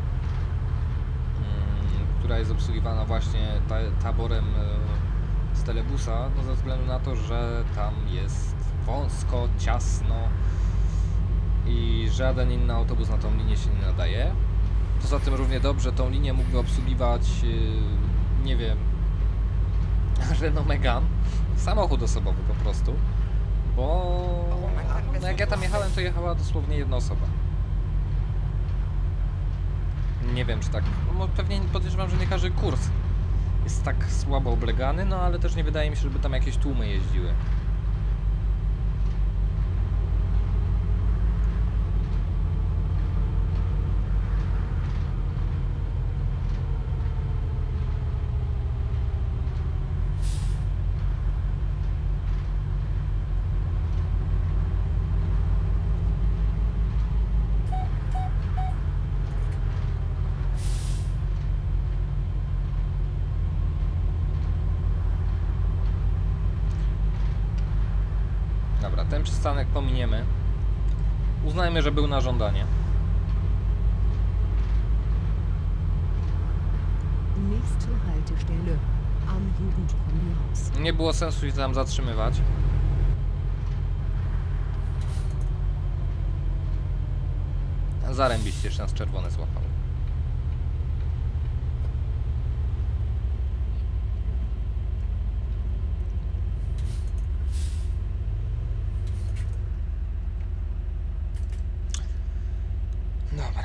która jest obsługiwana właśnie taborem z telebusa, no ze względu na to, że tam jest wąsko, ciasno i żaden inny autobus na tą linię się nie nadaje. Poza tym równie dobrze tą linię mógłby obsługiwać, nie wiem, Renault Megane, samochód osobowy po prostu, bo no jak ja tam jechałem, to jechała dosłownie jedna osoba. Nie wiem, czy tak, no pewnie podejrzewam, że nie każdy kurs jest tak słabo oblegany, no ale też nie wydaje mi się, żeby tam jakieś tłumy jeździły. Dobra, ten przystanek pominiemy. Uznajmy, że był na żądanie. Nächste Haltestelle am Jugendkombihaus. Nie było sensu się tam zatrzymywać. Zarębiście się nas czerwone złapało. Dobra.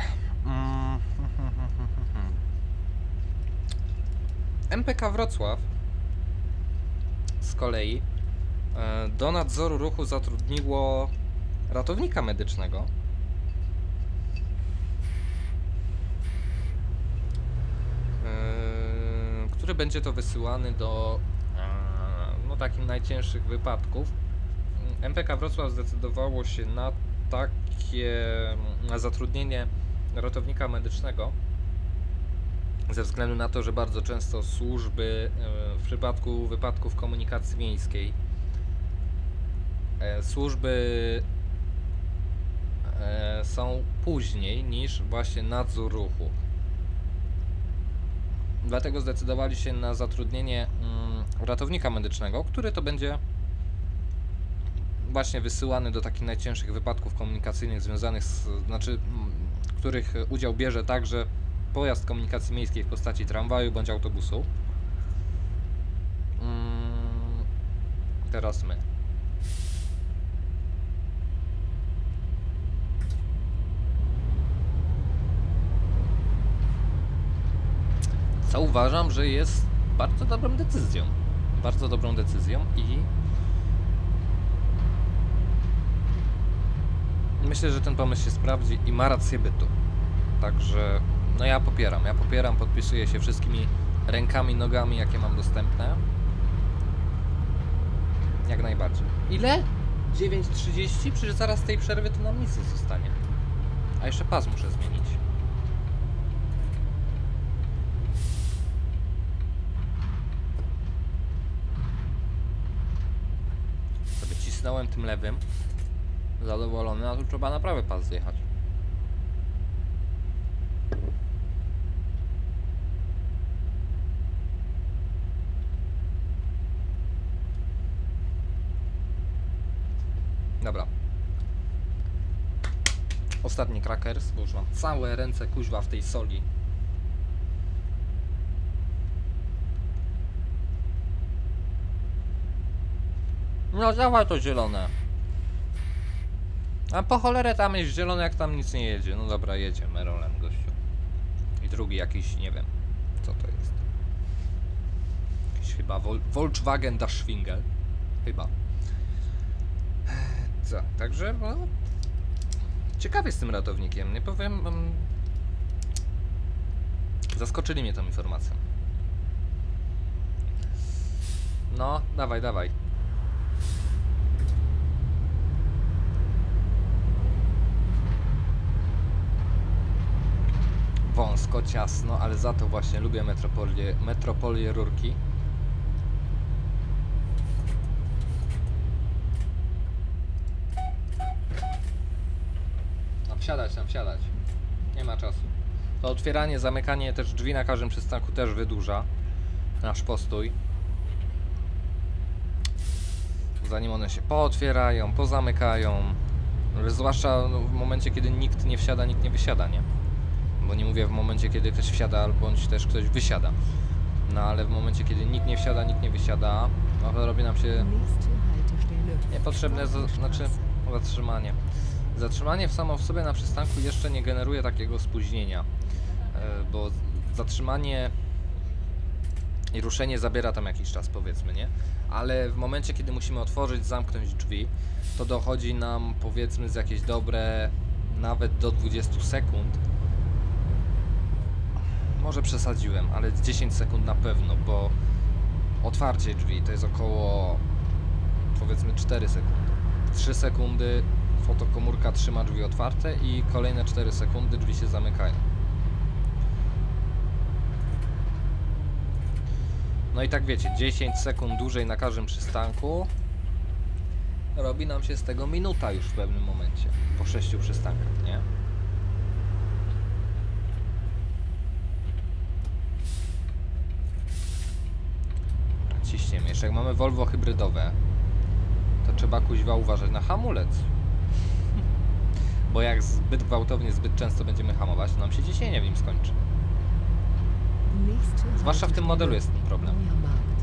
MPK Wrocław z kolei do nadzoru ruchu zatrudniło ratownika medycznego, który będzie to wysyłany do no, takich najcięższych wypadków. MPK Wrocław zdecydowało się na na zatrudnienie ratownika medycznego ze względu na to, że bardzo często służby w przypadku wypadków komunikacji miejskiej służby są później niż właśnie nadzór ruchu. Dlatego zdecydowali się na zatrudnienie ratownika medycznego, który to będzie właśnie wysyłany do takich najcięższych wypadków komunikacyjnych związanych z, których udział bierze także pojazd komunikacji miejskiej w postaci tramwaju bądź autobusu. Teraz my. Co uważam, że jest bardzo dobrą decyzją. Bardzo dobrą decyzją i myślę, że ten pomysł się sprawdzi i ma rację bytu. Także no ja popieram, podpisuję się wszystkimi rękami, nogami, jakie mam dostępne. Jak najbardziej. Ile? 9:30? Przecież zaraz z tej przerwy to nam nic nie zostanie. A jeszcze pas muszę zmienić. Sobie cisnąłem tym lewym. Zadowolony, a tu trzeba na prawy pas zjechać. Dobra. Ostatni crackers, bo już mam całe ręce kuźwa w tej soli. No dawaj to zielone. A po cholerę tam jest zielone, jak tam nic nie jedzie. No dobra, jedzie Merolem, gościu. I drugi jakiś, nie wiem, co to jest. Jakiś chyba Volkswagen Dashwinkel. Chyba. Co? Także, no... Ciekawy z tym ratownikiem, nie powiem... Zaskoczyli mnie tą informacją. No, dawaj, dawaj. Wąsko, ciasno, ale za to właśnie lubię metropolię Rurki. wsiadać tam, wsiadać. Nie ma czasu. To otwieranie, zamykanie też drzwi na każdym przystanku też wydłuża nasz postój. Zanim one się pootwierają, pozamykają. Zwłaszcza w momencie, kiedy nikt nie wsiada, nikt nie wysiada, nie? Bo nie mówię w momencie, kiedy ktoś wsiada, bądź też ktoś wysiada. No ale w momencie, kiedy nikt nie wsiada, nikt nie wysiada, no to robi nam się Nächste Haltestelle. niepotrzebne, znaczy zatrzymanie. Zatrzymanie samo w sobie na przystanku jeszcze nie generuje takiego spóźnienia, bo zatrzymanie i ruszenie zabiera tam jakiś czas, powiedzmy, nie? Ale w momencie, kiedy musimy otworzyć, zamknąć drzwi, to dochodzi nam, powiedzmy, z jakieś dobre nawet do 20 sekund. Może przesadziłem, ale 10 sekund na pewno, bo otwarcie drzwi to jest około, powiedzmy, 4 sekundy. 3 sekundy fotokomórka trzyma drzwi otwarte i kolejne 4 sekundy drzwi się zamykają. No i tak wiecie, 10 sekund dłużej na każdym przystanku robi nam się z tego minuta już w pewnym momencie, po 6 przystankach, nie? Ciśniemy. Jeszcze jak mamy Volvo hybrydowe, to trzeba kuźwa uważać na hamulec. Bo jak zbyt gwałtownie, zbyt często będziemy hamować, to nam się ciśnienie w nim skończy. Nächste Zwłaszcza w tym modelu jest ten problem. Beuermarkt.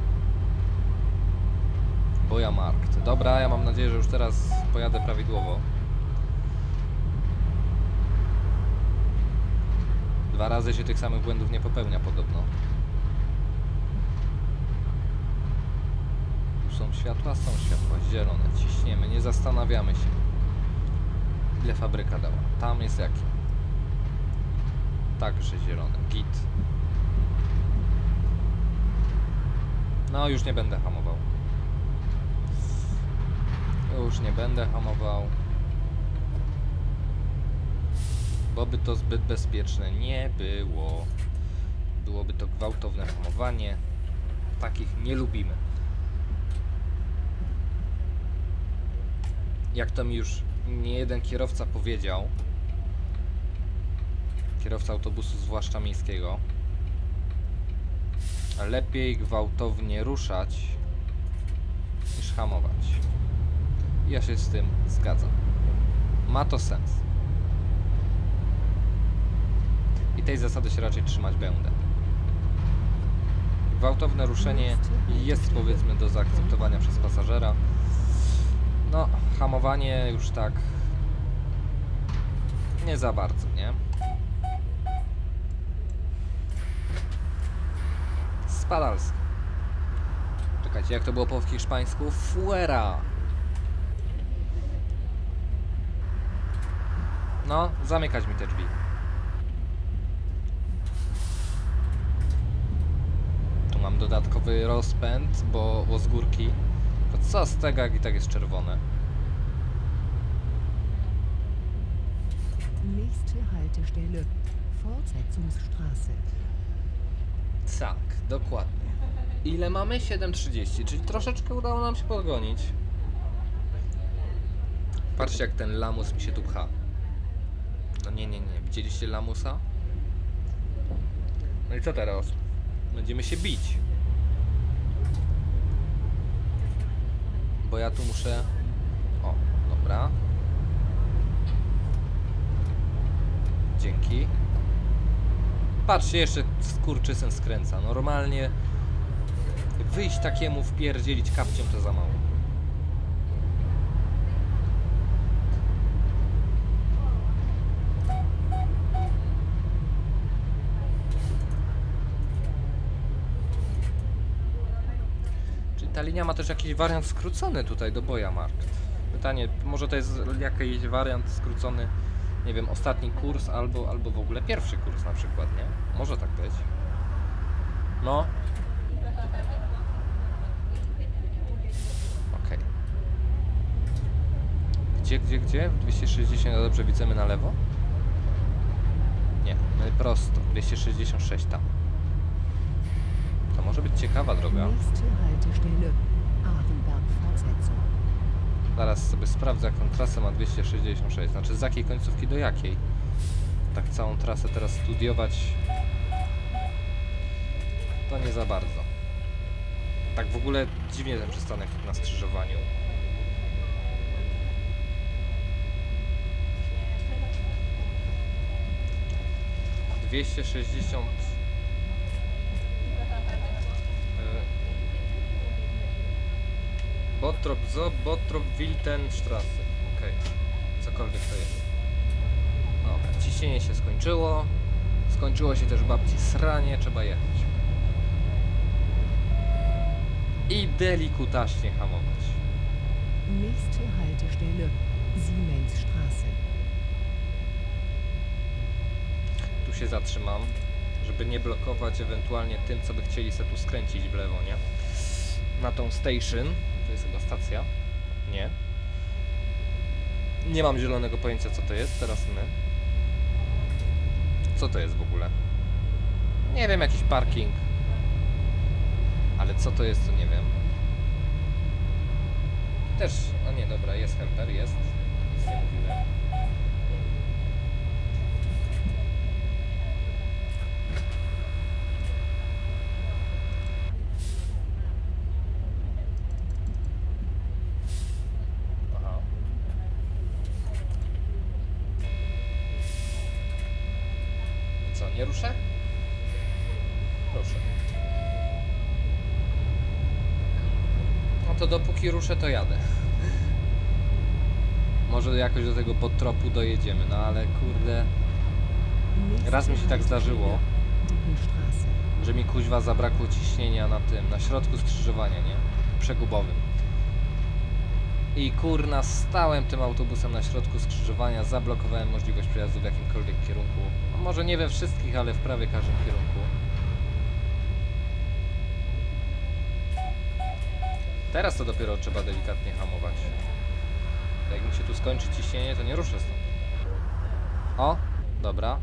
Beuermarkt. Dobra, ja mam nadzieję, że już teraz pojadę prawidłowo. 2 razy się tych samych błędów nie popełnia podobno. Tu są światła, zielone. Ciśniemy, nie zastanawiamy się. Ile fabryka dała? Tam jest jaki? Także zielone. Git. No, już nie będę hamował. Już nie będę hamował. Bo by to zbyt bezpieczne nie było. Byłoby to gwałtowne hamowanie. Takich nie lubimy. Jak to mi już nie jeden kierowca powiedział, kierowca autobusu, zwłaszcza miejskiego, lepiej gwałtownie ruszać niż hamować. I ja się z tym zgadzam. Ma to sens. I tej zasady się raczej trzymać będę. Gwałtowne ruszenie jest, powiedzmy, do zaakceptowania przez pasażera. No, hamowanie już tak nie za bardzo, nie? Spadalsko. Czekajcie, jak to było po hiszpańsku? Fuera! No, zamykać mi te drzwi. Tu mam dodatkowy rozpęd, bo z górki. To co z tego, jak i tak jest czerwone? Nächste Haltestelle. Fortsetzungsstraße. Tak, dokładnie. Ile mamy? 7:30, czyli troszeczkę udało nam się podgonić. Patrzcie, jak ten lamus mi się tu pcha. No nie. Widzieliście lamusa? No i co teraz? Będziemy się bić. Bo ja tu muszę... O, dobra. Dzięki. Patrzcie, jeszcze skurczysyn skręca. Normalnie wyjść takiemu, wpierdzielić kapciem to za mało. Czyli ta linia ma też jakiś wariant skrócony tutaj do Beuermarkt. Pytanie, może to jest jakiś wariant skrócony, nie wiem, ostatni kurs albo w ogóle pierwszy kurs na przykład, nie? Może tak być. No. Okej. Gdzie? 260, no dobrze, widzimy na lewo? Nie, my prosto. 266 tam. To może być ciekawa droga. Nächste Haltestelle. Arenberg Fortsetzung. Zaraz sobie sprawdzę, jaką trasę ma 266. Znaczy z jakiej końcówki do jakiej. Tak całą trasę teraz studiować to nie za bardzo. Tak w ogóle dziwnie ten przystanek na skrzyżowaniu. Bottrop Zoo, Bottrop Wiltenstrasse. Okej, cokolwiek to jest. Dobra, ciśnienie się skończyło. Skończyło się też babci sranie, trzeba jechać. I delikutaśnie hamować. Nächste Haltestelle Siemensstraße. Tu się zatrzymam, żeby nie blokować ewentualnie tym, co by chcieli se tu skręcić w lewo, nie? Na tą station. To jest chyba stacja. Nie. Nie mam zielonego pojęcia, co to jest. Teraz my. Co to jest w ogóle? Nie wiem, jakiś parking. Ale co to jest, to nie wiem. Też, no nie, dobra, jest Hemper, jest. Nic nie mówiłem. Aha. Co, nie ruszę? Proszę. No to dopóki ruszę, to jadę. Może jakoś do tego podtropu dojedziemy, no ale kurde... Raz mi się tak zdarzyło, Dickenstraße. że mi kuźwa zabrakło ciśnienia na tym, na środku skrzyżowania, nie? Przegubowym. I kurna, stałem tym autobusem na środku skrzyżowania, zablokowałem możliwość przejazdu w jakimkolwiek kierunku. No może nie we wszystkich, ale w prawie każdym kierunku. Teraz to dopiero trzeba delikatnie hamować. Jak mi się tu skończy ciśnienie, to nie ruszę stąd. O, dobra.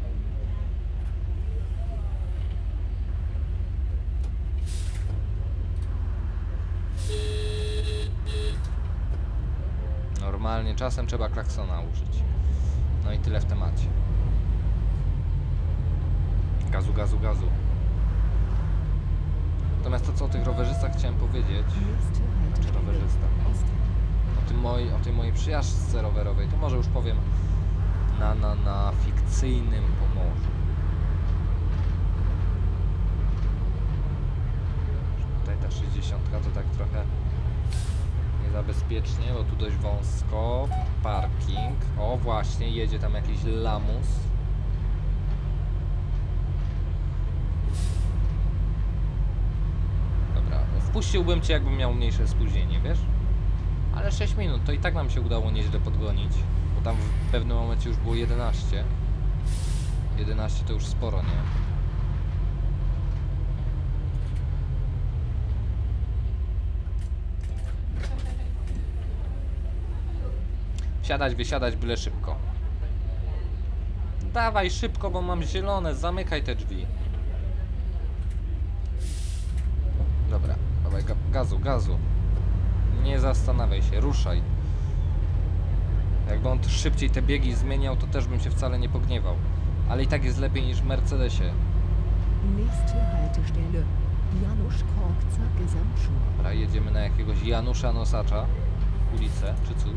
Normalnie czasem trzeba klaksona użyć. No i tyle w temacie. Gazu, gazu, gazu. Natomiast to, co o tych rowerzystach chciałem powiedzieć, Nächste czy Haltestelle rowerzysta, Osten. o tej mojej przyjażdżce rowerowej, to może już powiem na fikcyjnym Pomorzu. Tutaj ta 60 to tak trochę niezabezpiecznie, bo tu dość wąsko. Parking. O właśnie, jedzie tam jakiś lamus. Dobra, wpuściłbym cię, jakbym miał mniejsze spóźnienie, wiesz? Ale 6 minut, to i tak nam się udało nieźle podgonić, bo tam w pewnym momencie już było 11. 11 to już sporo, nie? Wsiadać, wysiadać, byle szybko. Dawaj szybko, bo mam zielone, zamykaj te drzwi. Dobra, dawaj gazu, gazu. Nie zastanawiaj się, ruszaj. Jakby on szybciej te biegi zmieniał, to też bym się wcale nie pogniewał. Ale i tak jest lepiej niż w Mercedesie. Nächste Haltestelle Janusz Korkzer Gesamtschule. Dobra, jedziemy na jakiegoś Janusza Nosacza, ulicę czy coś.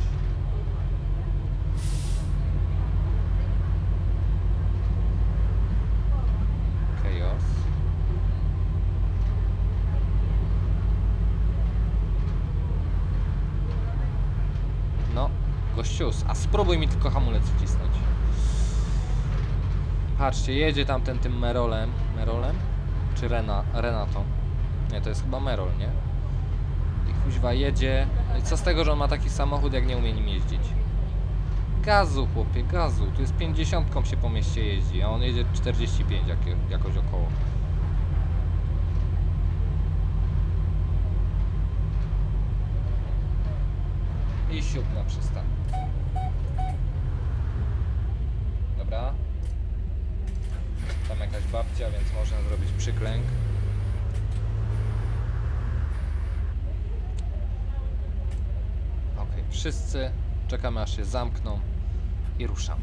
Chaos. No, gościus, a spróbuj mi tylko hamulec wcisnąć. Patrzcie, jedzie tamten tym Merolem. Merolem? Czy Renatą? Nie, to jest chyba Merol, nie? I kuźwa jedzie. No i co z tego, że on ma taki samochód, jak nie umie nim jeździć? Gazu, chłopie, gazu. Tu jest 50 się po mieście jeździ, a on jedzie 45 jakoś około. I siup na przystanek. Dobra. Tam jakaś babcia, więc można zrobić przyklęk. wszyscy. Czekamy aż się zamkną i ruszamy.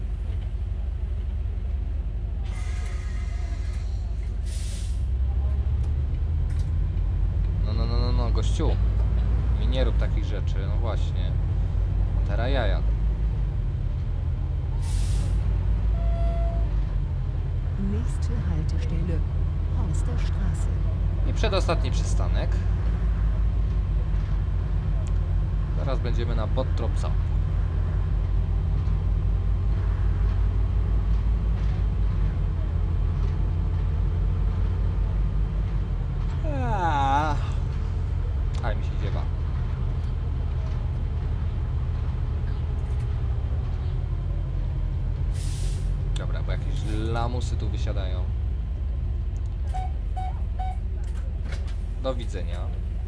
No, gościu. Mi nie rób takich rzeczy, no właśnie. Teraz ja jadę. Nächste Haltestelle Horsterstraße. I przedostatni przystanek. Teraz będziemy na Bottrop Zamku. Ale mi się dziewa. Dobra, bo jakieś lamusy tu wysiadają. Do widzenia.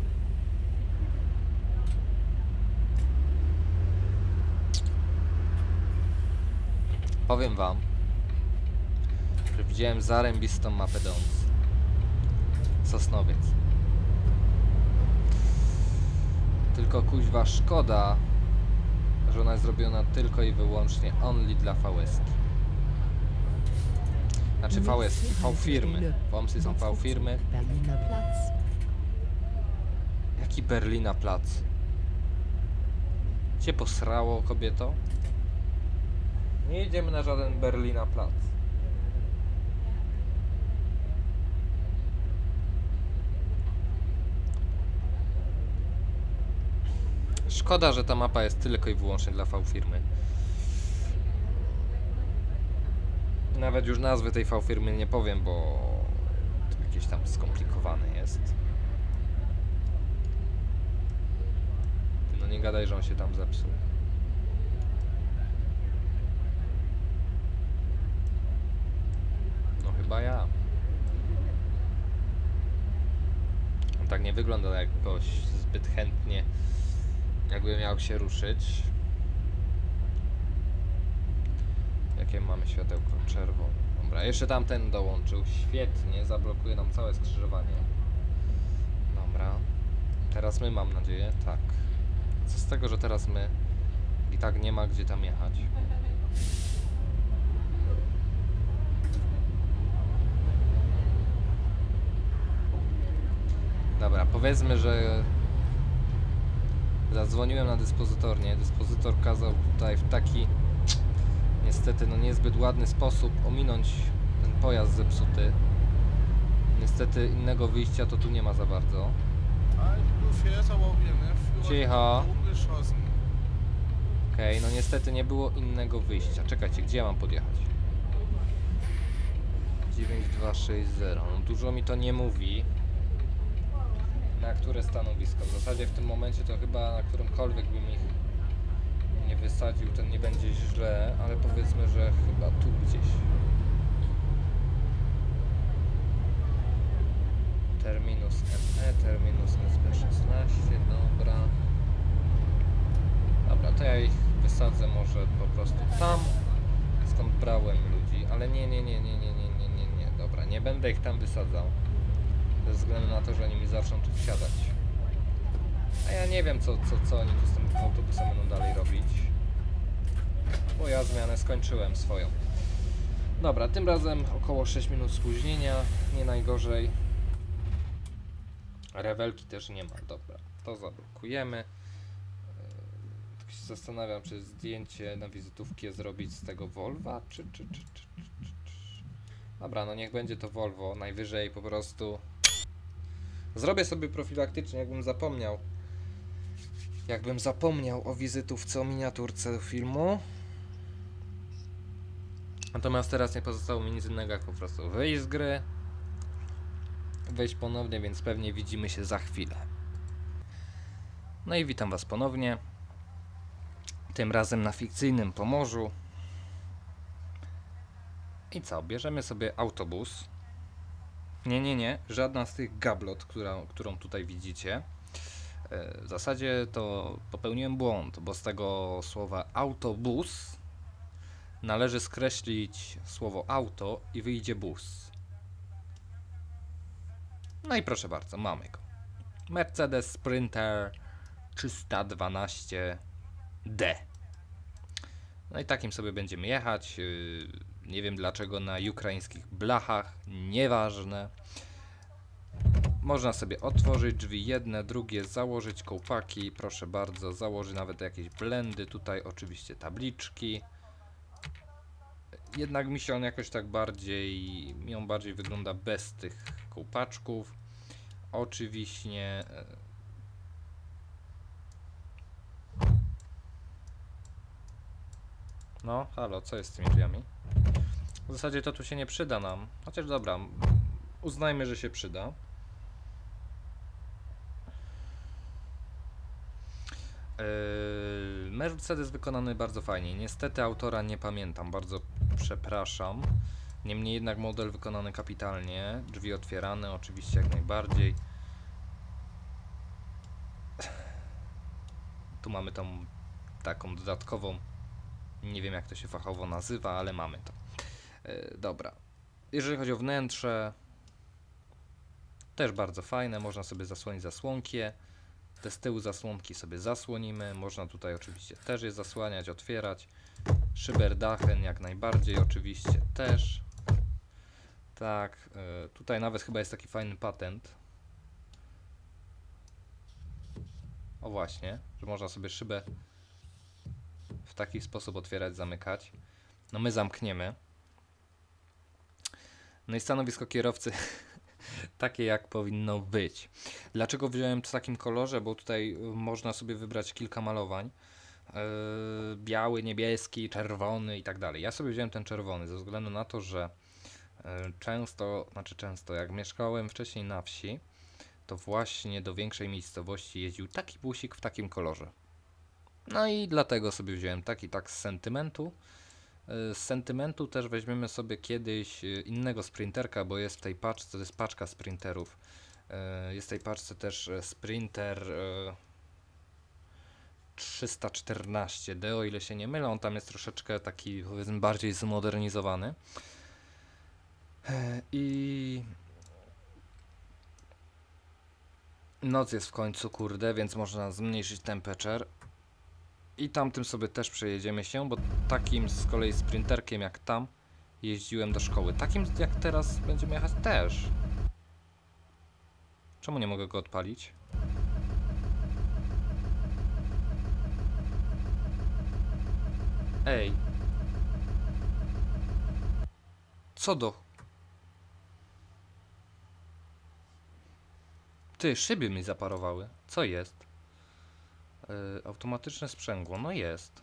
Powiem wam, że widziałem zarębistą mapę Dons. Sosnowiec. Tylko kuźwa szkoda, że ona jest zrobiona tylko i wyłącznie only dla VS-ki. Znaczy VS-ki, V-firmy. Wąsy są V-firmy. Berliner Platz. Jaki Berlina Plac? Cię posrało, kobieto? Nie jedziemy na żaden Berlina Plac. Szkoda, że ta mapa jest tylko i wyłącznie dla V-firmy. Nawet już nazwy tej V-firmy nie powiem, bo to jakieś tam skomplikowane jest. No nie gadaj, że on się tam zepsuł. No chyba ja. On tak nie wygląda jakoś zbyt chętnie, jakby miał się ruszyć. Jakie mamy światełko? Czerwone. Dobra, jeszcze tamten dołączył. Świetnie, zablokuje nam całe skrzyżowanie. Dobra. Teraz my, mam nadzieję. Tak. Co z tego, że teraz my i tak nie ma gdzie tam jechać. Dobra, powiedzmy, że zadzwoniłem na dyspozytornię. Dyspozytor kazał tutaj w taki niestety no niezbyt ładny sposób ominąć ten pojazd zepsuty. Niestety innego wyjścia to tu nie ma za bardzo. Cicho. Okej, no niestety nie było innego wyjścia. Czekajcie, gdzie ja mam podjechać? 9260. No dużo mi to nie mówi. Na które stanowisko? W zasadzie w tym momencie to chyba na którymkolwiek bym ich nie wysadził, to nie będzie źle, ale powiedzmy, że chyba tu gdzieś. Terminus ME, terminus SB16, dobra. Dobra, to ja ich wysadzę może po prostu tam, skąd brałem ludzi, ale nie, dobra, nie będę ich tam wysadzał. Ze względu na to, że oni mi zaczną tu wsiadać. A ja nie wiem, co oni tu z tym autobusem będą dalej robić. Bo ja zmianę skończyłem swoją. Dobra, tym razem około 6 minut spóźnienia, nie najgorzej. Rewelki też nie ma, dobra, to zablokujemy. Tak się zastanawiam, czy zdjęcie na wizytówkę zrobić z tego Volva, czy. Dobra, no niech będzie to Volvo, najwyżej po prostu zrobię sobie profilaktycznie, jakbym zapomniał o wizytówce, o miniaturce filmu. Natomiast teraz nie pozostało mi nic innego, jak po prostu wyjść z gry, wejść ponownie, więc pewnie widzimy się za chwilę. No i witam was ponownie, tym razem na fikcyjnym Pomorzu. I co, bierzemy sobie autobus. Nie, żadna z tych gablot, którą tutaj widzicie. W zasadzie to popełniłem błąd, bo z tego słowa autobus należy skreślić słowo auto i wyjdzie bus. No i proszę bardzo, mamy go. Mercedes Sprinter 312 D. No i takim sobie będziemy jechać. Nie wiem dlaczego na ukraińskich blachach. Nieważne. Można sobie otworzyć drzwi jedne, drugie, założyć kołpaki. Proszę bardzo, założy nawet jakieś blendy. Tutaj oczywiście tabliczki. Jednak mi się on jakoś tak bardziej, on bardziej wygląda bez tych kołpaczków. Oczywiście no, halo, co jest z tymi drzwiami? W zasadzie to tu się nie przyda nam. Chociaż dobra, uznajmy, że się przyda. Mercedes wykonany bardzo fajnie. Niestety autora nie pamiętam, bardzo przepraszam. Niemniej jednak model wykonany kapitalnie. Drzwi otwierane, oczywiście jak najbardziej. Tu mamy tą taką dodatkową, nie wiem jak to się fachowo nazywa, ale mamy to. Dobra. Jeżeli chodzi o wnętrze, też bardzo fajne. Można sobie zasłonić zasłonkie. Te z tyłu zasłonki sobie zasłonimy. Można tutaj oczywiście też je zasłaniać, otwierać. Szyberdachen jak najbardziej oczywiście też. Tak, tutaj nawet chyba jest taki fajny patent. O właśnie, że można sobie szybę w taki sposób otwierać, zamykać. No my zamkniemy. No i stanowisko kierowcy takie jak powinno być. Dlaczego wziąłem w takim kolorze? Bo tutaj można sobie wybrać kilka malowań. Biały, niebieski, czerwony i tak dalej. Ja sobie wziąłem ten czerwony ze względu na to, że często jak mieszkałem wcześniej na wsi, to właśnie do większej miejscowości jeździł taki busik w takim kolorze. No i dlatego sobie wziąłem taki tak z sentymentu. Z sentymentu też weźmiemy sobie kiedyś innego sprinterka, bo jest w tej paczce, to jest paczka sprinterów. Jest w tej paczce też sprinter 314D, o ile się nie mylę. On tam jest troszeczkę taki, powiedzmy, bardziej zmodernizowany. I noc jest w końcu, kurde, więc można zmniejszyć temperature. I tamtym sobie też przejedziemy się, bo takim z kolei sprinterkiem jak tam jeździłem do szkoły. Takim jak teraz będziemy jechać też. Czemu nie mogę go odpalić? Ej. Co do... Ty, szyby mi zaparowały. Co jest? Automatyczne sprzęgło. No jest.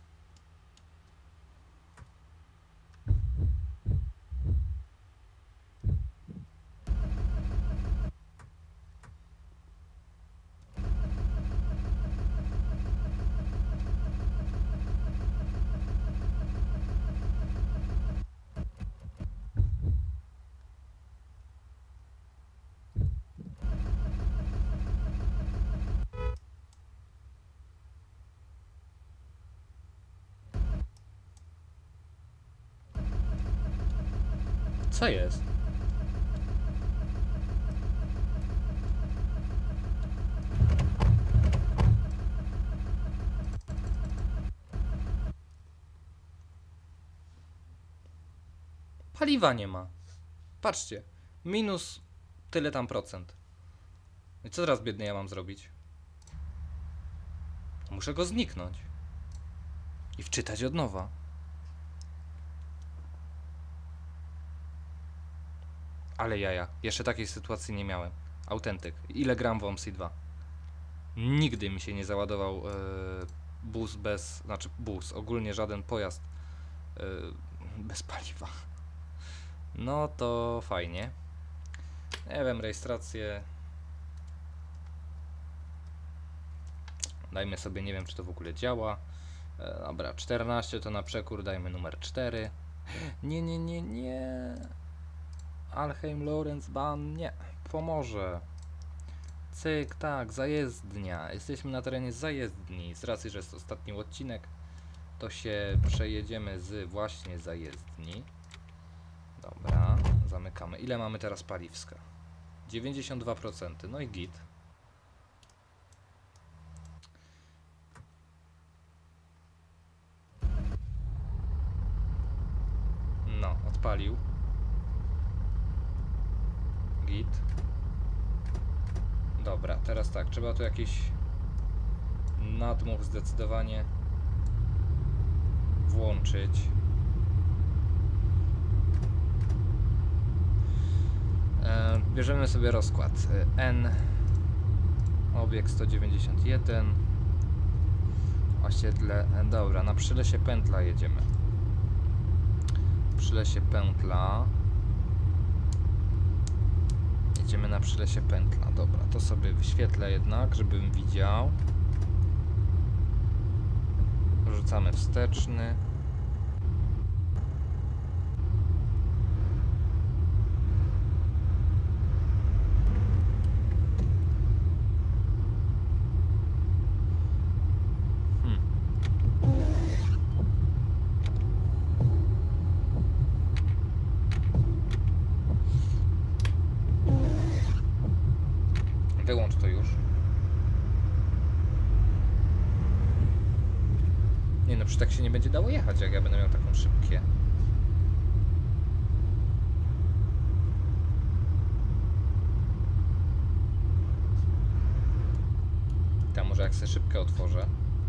Co jest? Paliwa nie ma. Patrzcie. Minus tyle tam procent. I co teraz biedny ja mam zrobić? Muszę go zniknąć. I wczytać od nowa. Ale jaja, jeszcze takiej sytuacji nie miałem. Autentyk. Ile gram w OMSI 2? Nigdy mi się nie załadował bus bez... Znaczy bus, ogólnie żaden pojazd bez paliwa. No to fajnie. Nie wiem, rejestrację... Dajmy sobie, nie wiem czy to w ogóle działa. Dobra, 14 to na przekór dajmy numer 4. Nie. Alheim Lorenz Bahn, nie, pomoże. Cyk, tak, zajezdnia. Jesteśmy na terenie zajezdni. Z racji, że jest ostatni odcinek, to się przejedziemy z właśnie zajezdni. Dobra, zamykamy. Ile mamy teraz paliwska? 92%, no i git. odpalił. Git. Dobra, teraz tak, trzeba tu jakiś nadmuch zdecydowanie włączyć. Bierzemy sobie rozkład N, obieg 191, osiedle, dobra, na Przylesie Pętla jedziemy. Przylesie Pętla. Jedziemy na Przylesie Pętla, dobra, to sobie wyświetlę jednak, żebym widział. Rzucamy wsteczny. Wyłącz to już. Nie no, przecież tak się nie będzie dało jechać, jak ja będę miał taką szybkie. Tam może jak sobie szybkę otworzę.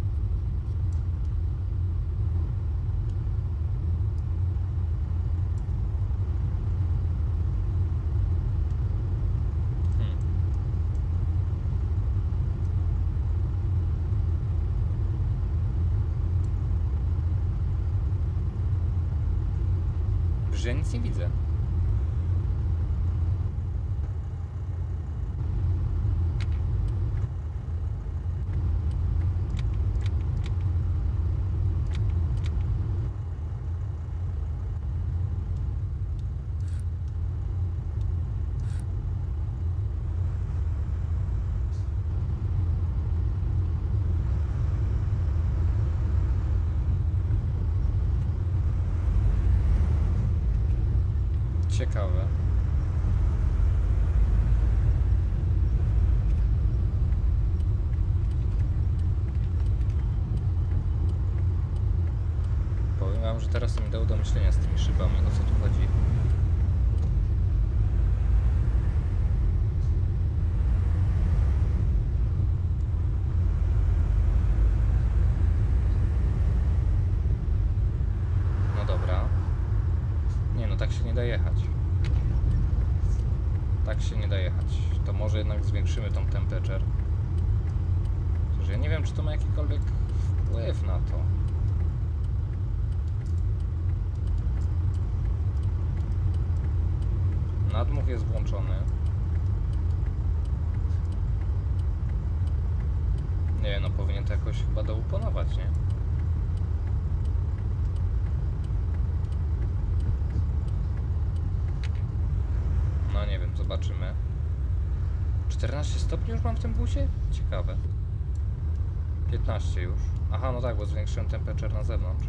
Że ja nic nie widzę. Ciekawe. Powiem wam, że teraz to mi dało do myślenia z tymi szybami, o co tu chodzi. No dobra. Nie no, tak się nie da jechać. Tak się nie da jechać. To może jednak zwiększymy tą temperature. Chociaż ja nie wiem, czy to ma jakikolwiek wpływ na to. Nadmuch jest włączony. Nie no, powinien to jakoś chyba douponować, nie? No nie wiem, zobaczymy. 14 stopni już mam w tym busie? Ciekawe. 15 już. Aha, no tak, bo zwiększyłem temperaturę na zewnątrz.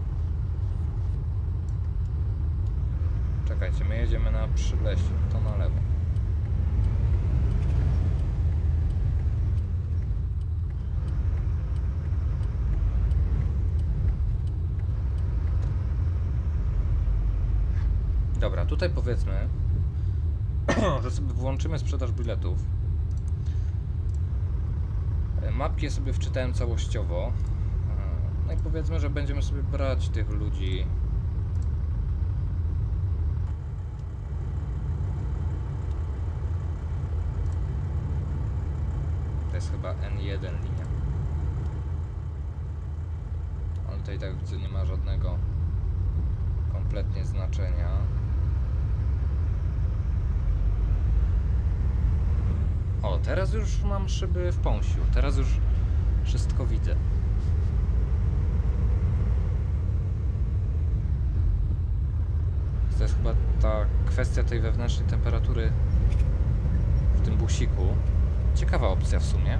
Czekajcie, my jedziemy na Przylesie, to na lewo. Dobra, tutaj powiedzmy, że sobie włączymy sprzedaż biletów. Mapki sobie wczytałem całościowo. No i powiedzmy, że będziemy sobie brać tych ludzi. To jest chyba N1 linia. Ale tutaj tak widzę, nie ma żadnego kompletnie znaczenia. O, teraz już mam szyby w Pąsiu. Teraz już wszystko widzę. To jest chyba ta kwestia tej wewnętrznej temperatury w tym busiku. Ciekawa opcja w sumie.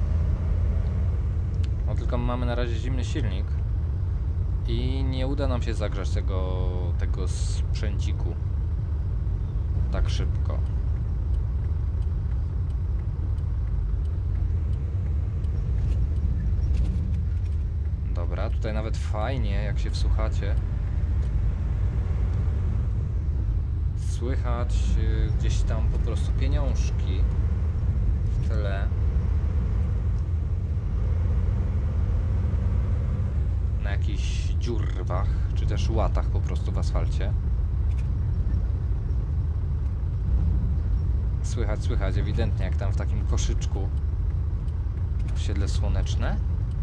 No tylko mamy na razie zimny silnik i nie uda nam się zagrzać tego sprzęciku tak szybko. Dobra, tutaj nawet fajnie, jak się wsłuchacie, Słychać gdzieś tam po prostu pieniążki w tle. Na jakichś dziurwach, czy też łatach po prostu w asfalcie. Słychać ewidentnie, jak tam w takim koszyczku osiedle słoneczne.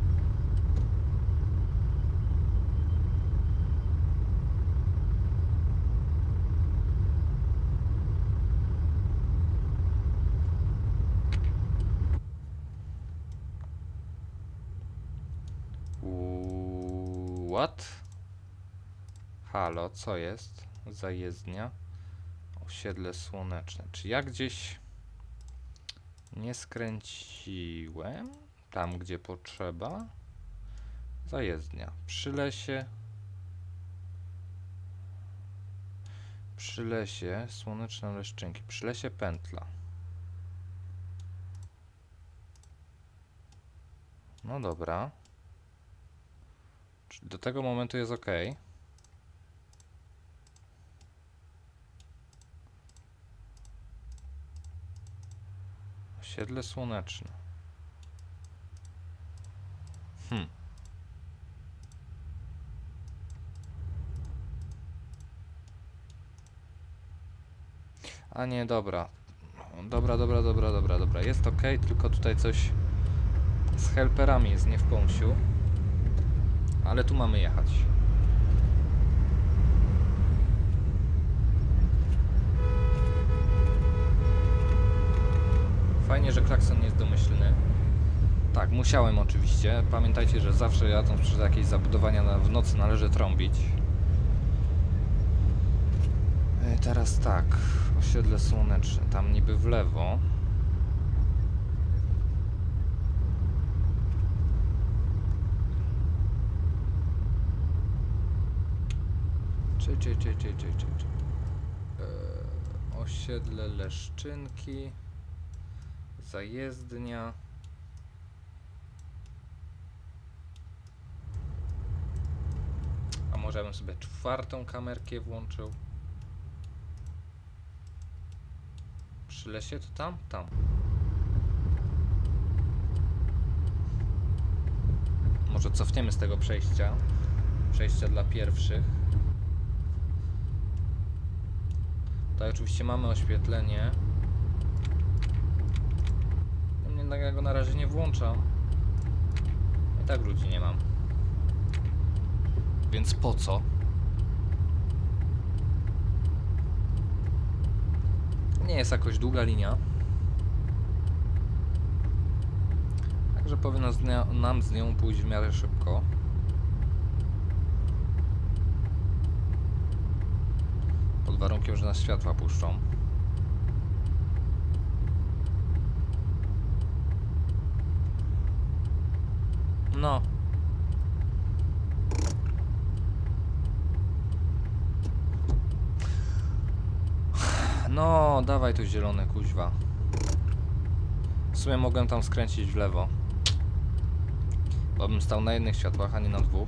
What? Halo, co jest? Zajezdnia. Osiedle słoneczne. Czy ja gdzieś nie skręciłem? Tam, gdzie potrzeba. Zajezdnia. Przy lesie. Przy lesie. Słoneczne Leszczynki. Przy lesie pętla. No dobra. Do tego momentu jest ok. Osiedle słoneczne. A nie, dobra. Dobra. Jest ok, tylko tutaj coś z helperami jest nie w pąsiu. Ale tu mamy jechać. Fajnie, że klakson nie jest domyślny. Tak, musiałem oczywiście. Pamiętajcie, że zawsze jadąc przez jakieś zabudowania w nocy należy trąbić. Teraz tak. Osiedle słoneczne. Tam niby w lewo. Osiedle Leszczynki. Zajezdnia. A może bym sobie czwartą kamerkę włączył? Przy lesie to tam? Tam. Może cofniemy z tego przejścia. Przejścia dla pierwszych. Tutaj oczywiście mamy oświetlenie. Jednak ja go na razie nie włączam. I tak ludzi nie mam. Więc po co? Nie jest jakoś długa linia. Także powinno nam z nią pójść w miarę szybko. Pod warunkiem, że nas światła puszczą. No. No, dawaj tu zielone, kuźwa. W sumie mogłem tam skręcić w lewo. Bo bym stał na jednych światłach, a nie na dwóch.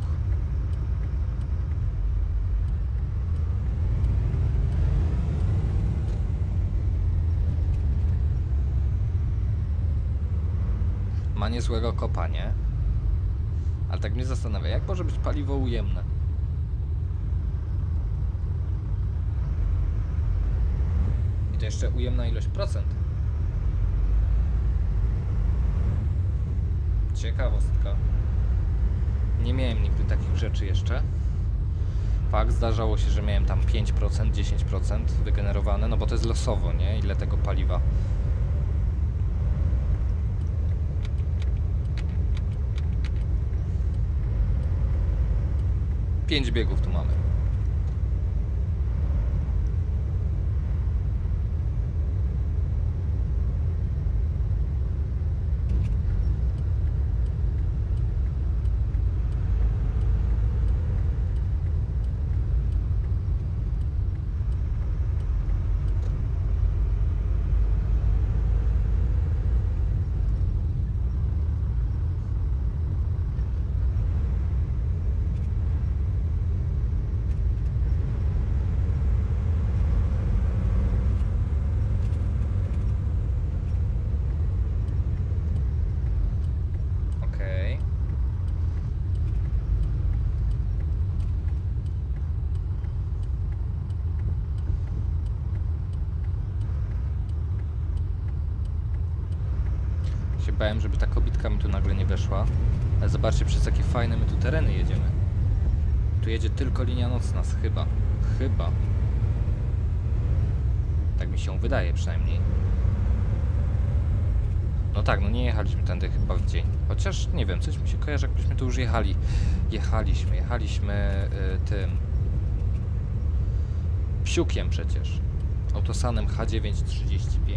Ma niezłego kopa, nie? Ale tak mnie zastanawia, jak może być paliwo ujemne? I to jeszcze ujemna ilość procent. Ciekawostka. Nie miałem nigdy takich rzeczy jeszcze. Fakt, zdarzało się, że miałem tam 5%, 10% wygenerowane, no bo to jest losowo, nie? Ile tego paliwa. Pięć biegów tu mamy. bałem, żeby ta kobitka mi tu nagle nie weszła. Ale zobaczcie, przez jakie fajne my tu tereny jedziemy. Tu jedzie tylko linia nocna, chyba. Chyba. Tak mi się wydaje przynajmniej. No tak, no nie jechaliśmy tędy chyba w dzień. Chociaż nie wiem, coś mi się kojarzy, jakbyśmy tu już jechali. Jechaliśmy tym... Psiukiem przecież. Autosanem H935.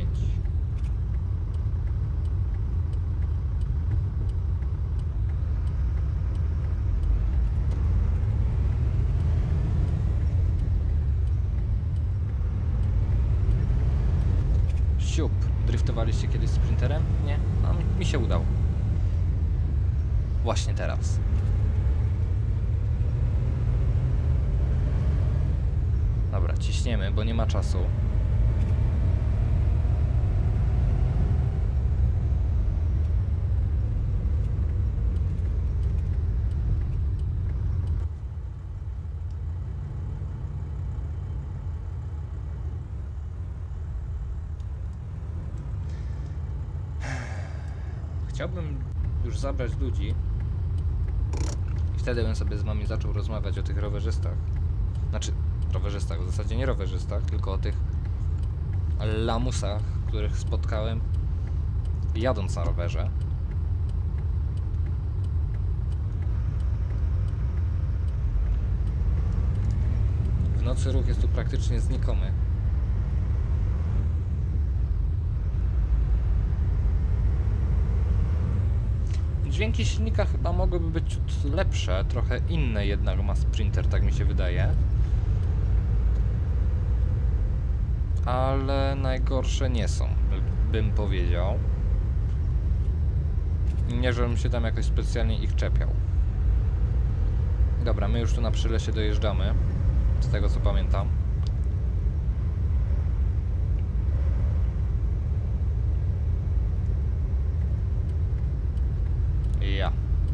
Siup. Driftowaliście kiedyś sprinterem? Nie? No, mi się udało. Właśnie teraz. Dobra, ciśniemy, bo nie ma czasu. Chciałbym już zabrać ludzi i wtedy bym sobie z wami zaczął rozmawiać o tych rowerzystach. Znaczy, rowerzystach, w zasadzie nie rowerzystach, tylko o tych lamusach, których spotkałem jadąc na rowerze. W nocy ruch jest tu praktycznie znikomy. Dźwięki silnika chyba mogłyby być ciut lepsze, trochę inne jednak ma Sprinter, tak mi się wydaje. Ale najgorsze nie są, bym powiedział. Nie, żebym się tam jakoś specjalnie ich czepiał. Dobra, my już tu na Przylesie dojeżdżamy, z tego co pamiętam. Ja.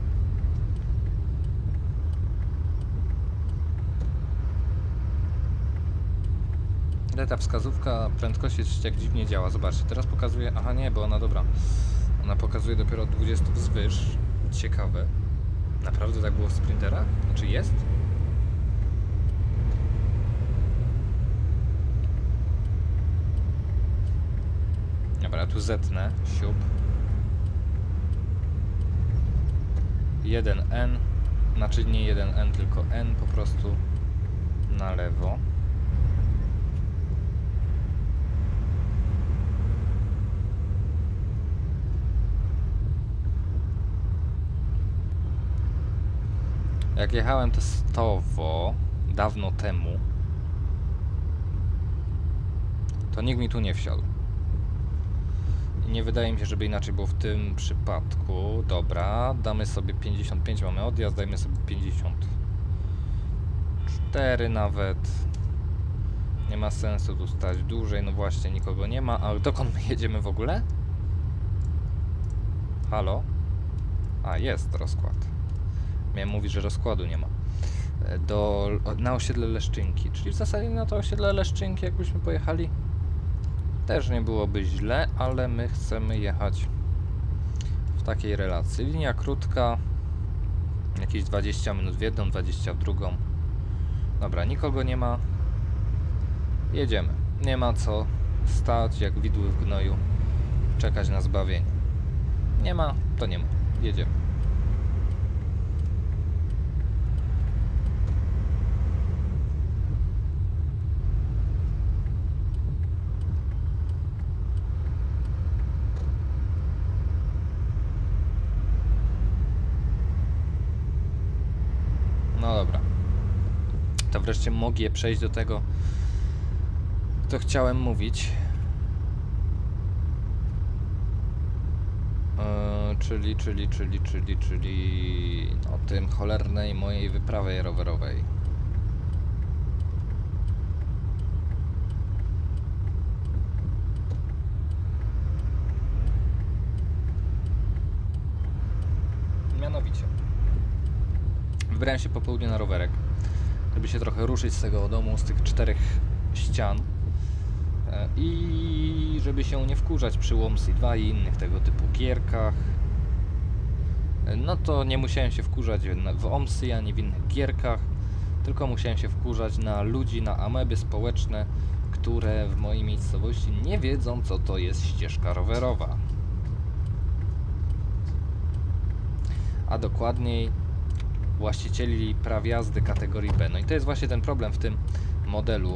Ale ta wskazówka prędkości jest jak dziwnie działa. Zobaczcie, teraz pokazuje... Aha, nie, bo ona dobra. Ona pokazuje dopiero od 20 wzwyż. Ciekawe. Naprawdę tak było w Sprinterach? Znaczy jest? Dobra, tu zetnę. Siup. 1N. Znaczy nie 1N, tylko N po prostu na lewo. Jak jechałem testowo dawno temu, to nikt mi tu nie wsiadł. I nie wydaje mi się, żeby inaczej było w tym przypadku. Dobra, damy sobie 55, mamy odjazd, dajmy sobie 54 nawet. Nie ma sensu tu stać dłużej, no właśnie, nikogo nie ma. A dokąd my jedziemy w ogóle? Halo? A, jest rozkład. Miałem mówić, że rozkładu nie ma. Na osiedle Leszczynki. Czyli w zasadzie na to osiedle Leszczynki, jakbyśmy pojechali, też nie byłoby źle, ale my chcemy jechać w takiej relacji. Linia krótka, jakieś 20 minut w jedną, 20 w drugą. Dobra, nikogo nie ma. Jedziemy. Nie ma co stać jak widły w gnoju, czekać na zbawienie. Nie ma, to nie ma. Jedziemy. No dobra. To wreszcie mogę przejść do tego, co chciałem mówić. Czyli o tym cholernej mojej wyprawie rowerowej. Mianowicie wybrałem się po południu na rowerek, żeby się trochę ruszyć z tego domu, z tych 4 ścian. I żeby się nie wkurzać przy Wormsy 2 i innych tego typu gierkach, no to nie musiałem się wkurzać w Wormsy ani w innych gierkach, tylko musiałem się wkurzać na ludzi, na ameby społeczne, które w mojej miejscowości nie wiedzą, co to jest ścieżka rowerowa. A dokładniej właścicieli praw jazdy kategorii B. No i to jest właśnie ten problem w tym modelu,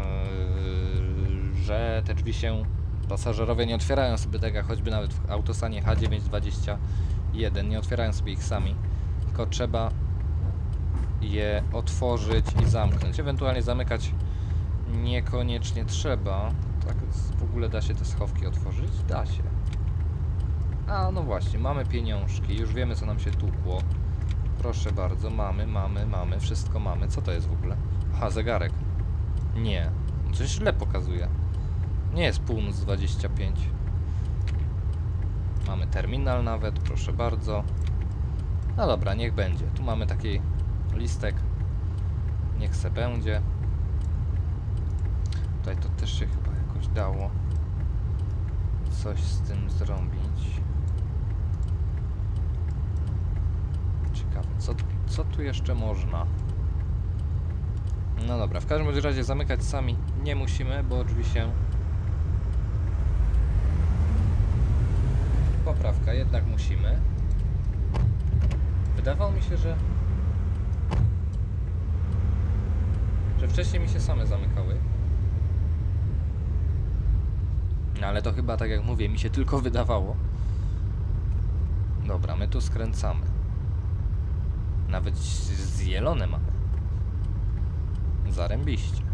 że te drzwi się pasażerowie nie otwierają sobie tak jak choćby nawet w Autosanie H921, nie otwierają sobie ich sami, tylko trzeba je otworzyć i zamknąć. Ewentualnie zamykać niekoniecznie trzeba. Tak w ogóle da się te schowki otworzyć? Da się. A no właśnie, mamy pieniążki, już wiemy co nam się tłukło. Proszę bardzo, mamy, wszystko mamy. Co to jest w ogóle? Aha, zegarek. Nie, coś źle pokazuje. Nie jest północ 25. Mamy terminal nawet, proszę bardzo. No dobra, niech będzie. Tu mamy taki listek. Niech se będzie. Tutaj to też się chyba jakoś dało coś z tym zrobić. Ciekawe, co tu jeszcze można? No dobra, w każdym razie zamykać sami nie musimy, bo drzwi się... Poprawka, jednak musimy. Wydawało mi się, że wcześniej mi się same zamykały. No ale to chyba, tak jak mówię, mi się tylko wydawało. Dobra, my tu skręcamy. Nawet zielone mamy. Zarębiście.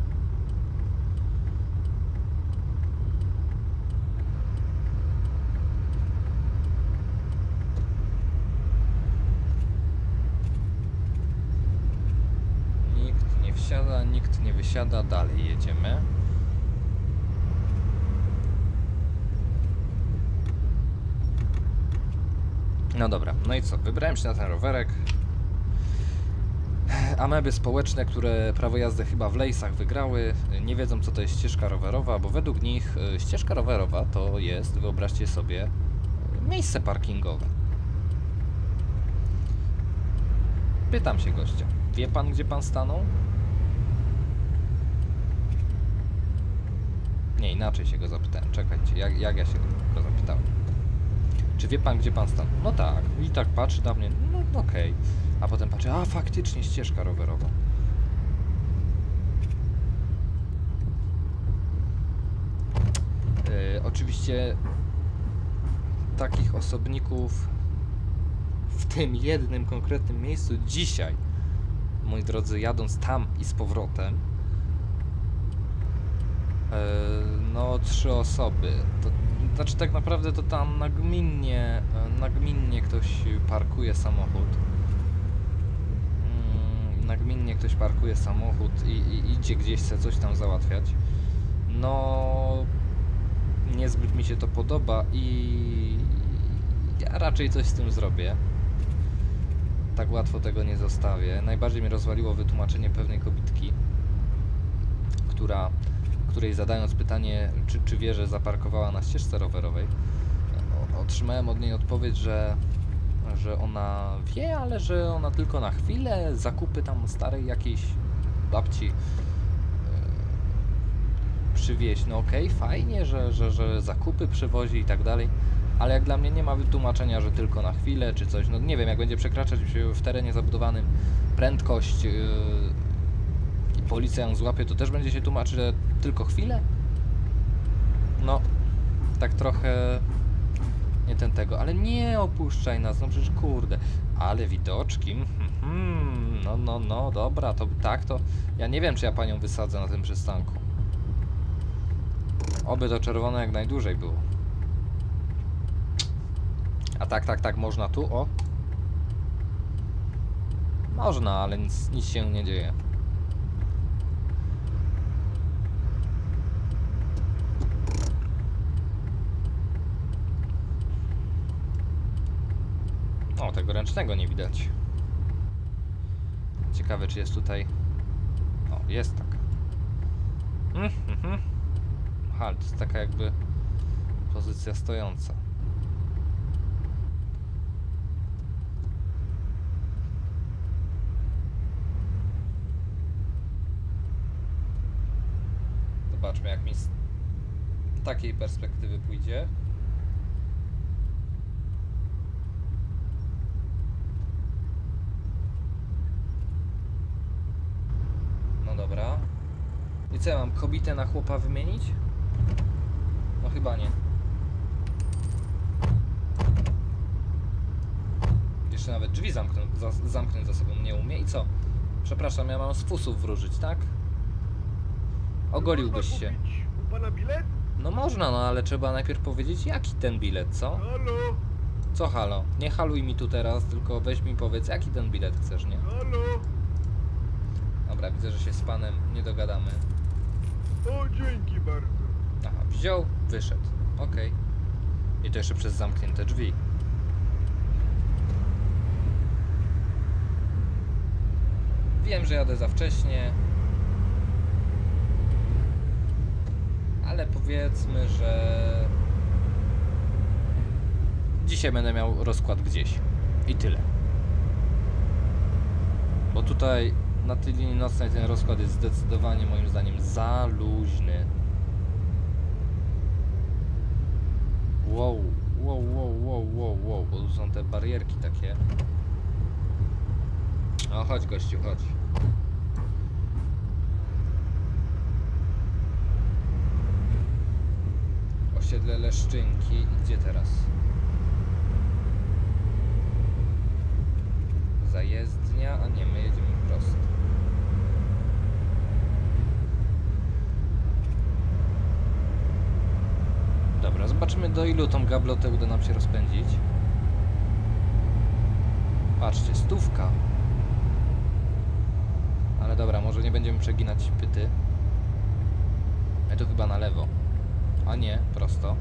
Nikt nie wsiada, nikt nie wysiada. Dalej jedziemy. No dobra, no i co? Wybrałem się na ten rowerek. Ameby społeczne, które prawo jazdy chyba w Lejsach wygrały, nie wiedzą co to jest ścieżka rowerowa, bo według nich ścieżka rowerowa to jest, wyobraźcie sobie, miejsce parkingowe. Pytam się gościa, wie pan gdzie pan stanął? Nie, inaczej się go zapytałem, czekajcie, jak ja się go zapytałem. Czy wie pan gdzie pan stanął? No tak, i tak patrzy na mnie, no okej. A potem patrzy, a faktycznie ścieżka rowerowa. Oczywiście takich osobników w tym jednym konkretnym miejscu dzisiaj, moi drodzy, jadąc tam i z powrotem, no 3 osoby. To znaczy tak naprawdę to tam nagminnie ktoś parkuje samochód. Nagminnie ktoś parkuje samochód i idzie gdzieś, chce coś tam załatwiać. No niezbyt mi się to podoba i ja raczej coś z tym zrobię. Tak łatwo tego nie zostawię. Najbardziej mnie rozwaliło wytłumaczenie pewnej kobitki, której zadając pytanie, czy wie, że zaparkowała na ścieżce rowerowej, otrzymałem od niej odpowiedź, że ona wie, ale że ona tylko na chwilę, zakupy tam starej jakiejś babci przywieźć. No okej, fajnie, że zakupy przywozi i tak dalej, ale jak dla mnie nie ma wytłumaczenia, że tylko na chwilę czy coś. No nie wiem, jak będzie przekraczać w terenie zabudowanym prędkość i policja ją złapie, to też będzie się tłumaczyć, że tylko chwilę? No, tak trochę nie tego, ale nie opuszczaj nas, no przecież kurde, ale widoczki, no, dobra, to tak, to ja nie wiem, czy ja panią wysadzę na tym przystanku. Oby to czerwone jak najdłużej było. A tak, można tu, o. Można, ale nic się nie dzieje. O, tego ręcznego nie widać. Ciekawe, czy jest tutaj... O, jest tak. Aha, to jest taka jakby pozycja stojąca. Zobaczmy, jak mi z takiej perspektywy pójdzie. No dobra. I co ja mam? Kobietę na chłopa wymienić? No chyba nie. Jeszcze nawet drzwi zamknąć za sobą nie umie. I co? Przepraszam, ja mam z fusów wróżyć, tak? Ogoliłbyś się. U pana bilet? No można, no ale trzeba najpierw powiedzieć, jaki ten bilet, co? Halo, Co halo? Nie haluj mi tu teraz, tylko weź mi powiedz, jaki ten bilet chcesz, nie? halo. Dobra, widzę, że się z panem nie dogadamy. O, dzięki bardzo. Aha, wziął, wyszedł. Okej. I to jeszcze przez zamknięte drzwi. Wiem, że jadę za wcześnie. Ale powiedzmy, że dzisiaj będę miał rozkład gdzieś. I tyle. Bo tutaj na tej linii nocnej ten rozkład jest zdecydowanie moim zdaniem za luźny. Wow, bo tu są te barierki takie. No chodź gościu, chodź. Osiedle Leszczynki. I gdzie teraz? Zajezdnia, a nie, my jedziemy prosto. Dobra, zobaczymy, do ilu tą gablotę uda nam się rozpędzić. Patrzcie, 100. Ale dobra, może nie będziemy przeginać pyty. Ja tu chyba na lewo. A nie, prosto.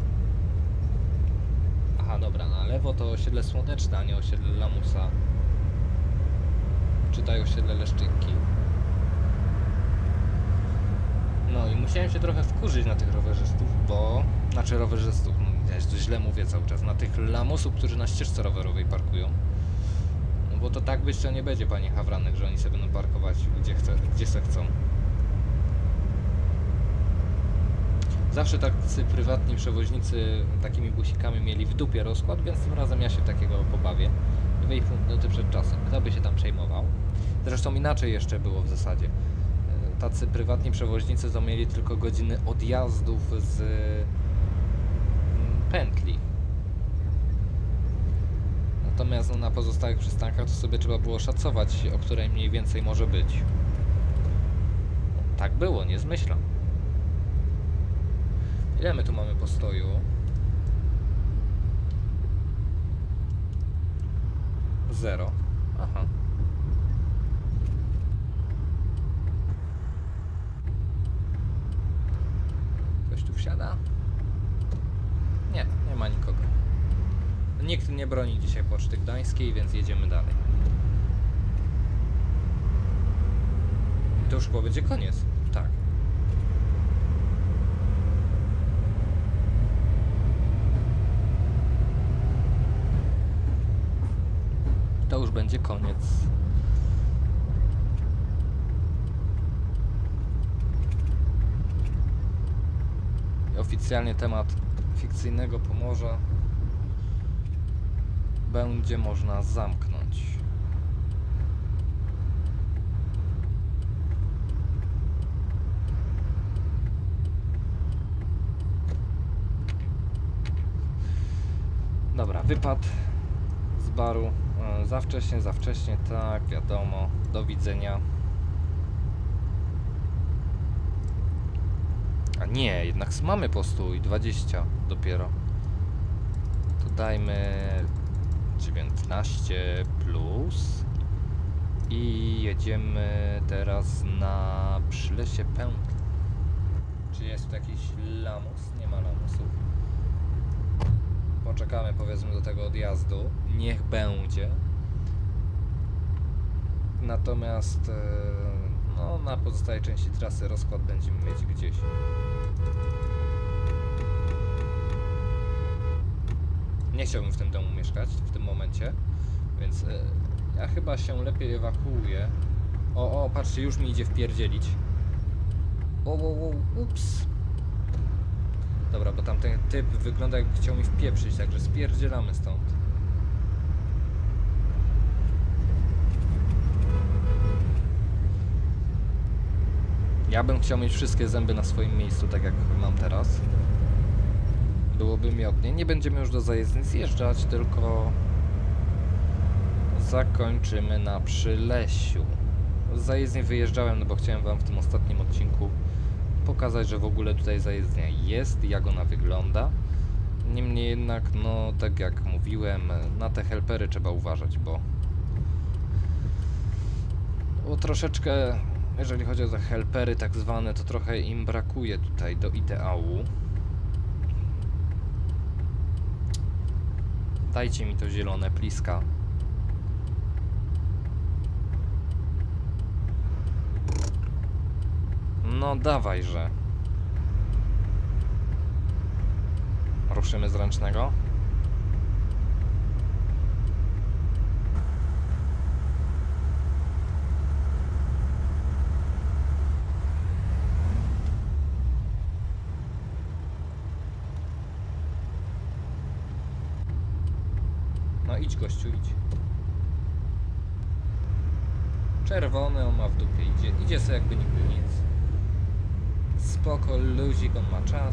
Aha, dobra, na lewo to osiedle Słoneczne, a nie osiedle Lamusa. Czytaj osiedle Leszczynki. No i musiałem się trochę wkurzyć na tych rowerzystów, bo... Znaczy rowerzystów, no, ja to źle mówię cały czas. Na tych lamusów, którzy na ścieżce rowerowej parkują. No bo to tak być to nie będzie, panie Hawranek, że oni sobie będą parkować gdzie se chcą. Zawsze tacy prywatni przewoźnicy takimi busikami mieli w dupie rozkład, więc tym razem ja się takiego pobawię. 2,5 minuty przed czasem. Kto by się tam przejmował? Zresztą inaczej jeszcze było w zasadzie. Tacy prywatni przewoźnicy to mieli tylko godziny odjazdów z pętli. Natomiast no, na pozostałych przystankach to sobie trzeba było szacować, o której mniej więcej może być. Tak było, nie zmyślam. Ile my tu mamy postoju? 0. Aha. Ktoś tu wsiada? Nie, nie ma nikogo. Nikt nie broni dzisiaj Poczty Gdańskiej, więc jedziemy dalej. To już chyba będzie koniec. Tak. To już będzie koniec. I oficjalnie temat fikcyjnego Pomorza będzie można zamknąć. Dobra, wypad z baru. Za wcześnie, tak, wiadomo. Do widzenia. A nie, jednak mamy postój 20 dopiero. To dajmy 19 plus i jedziemy teraz na Przylesie Pętli. Czy jest tu jakiś lamus? Nie ma lamusów. Poczekamy powiedzmy do tego odjazdu. Niech będzie. Natomiast no, na pozostałej części trasy rozkład będziemy mieć gdzieś. Nie chciałbym w tym domu mieszkać w tym momencie, więc ja chyba się lepiej ewakuuję. O, patrzcie, już mi idzie wpierdzielić. Ups. Dobra, bo tamten typ wygląda, jakby chciał mi wpieprzyć, także spierdzielamy stąd. Ja bym chciał mieć wszystkie zęby na swoim miejscu, tak jak mam teraz. Byłoby miodnie. Nie będziemy już do zajezdni zjeżdżać, tylko zakończymy na Przylesiu. Z zajezdni wyjeżdżałem, no bo chciałem wam w tym ostatnim odcinku pokazać, że w ogóle tutaj zajezdnia jest, jak ona wygląda. Niemniej jednak, no tak jak mówiłem, na te helpery trzeba uważać, bo troszeczkę, jeżeli chodzi o te helpery tak zwane, to trochę im brakuje tutaj do ideału. Dajcie mi to zielone, pliska. No dawajże. Ruszymy z ręcznego. No idź gościu, idź. Czerwony on ma w dupie, idzie sobie jakby nigdy nic. Spoko, luzik, on ma czas.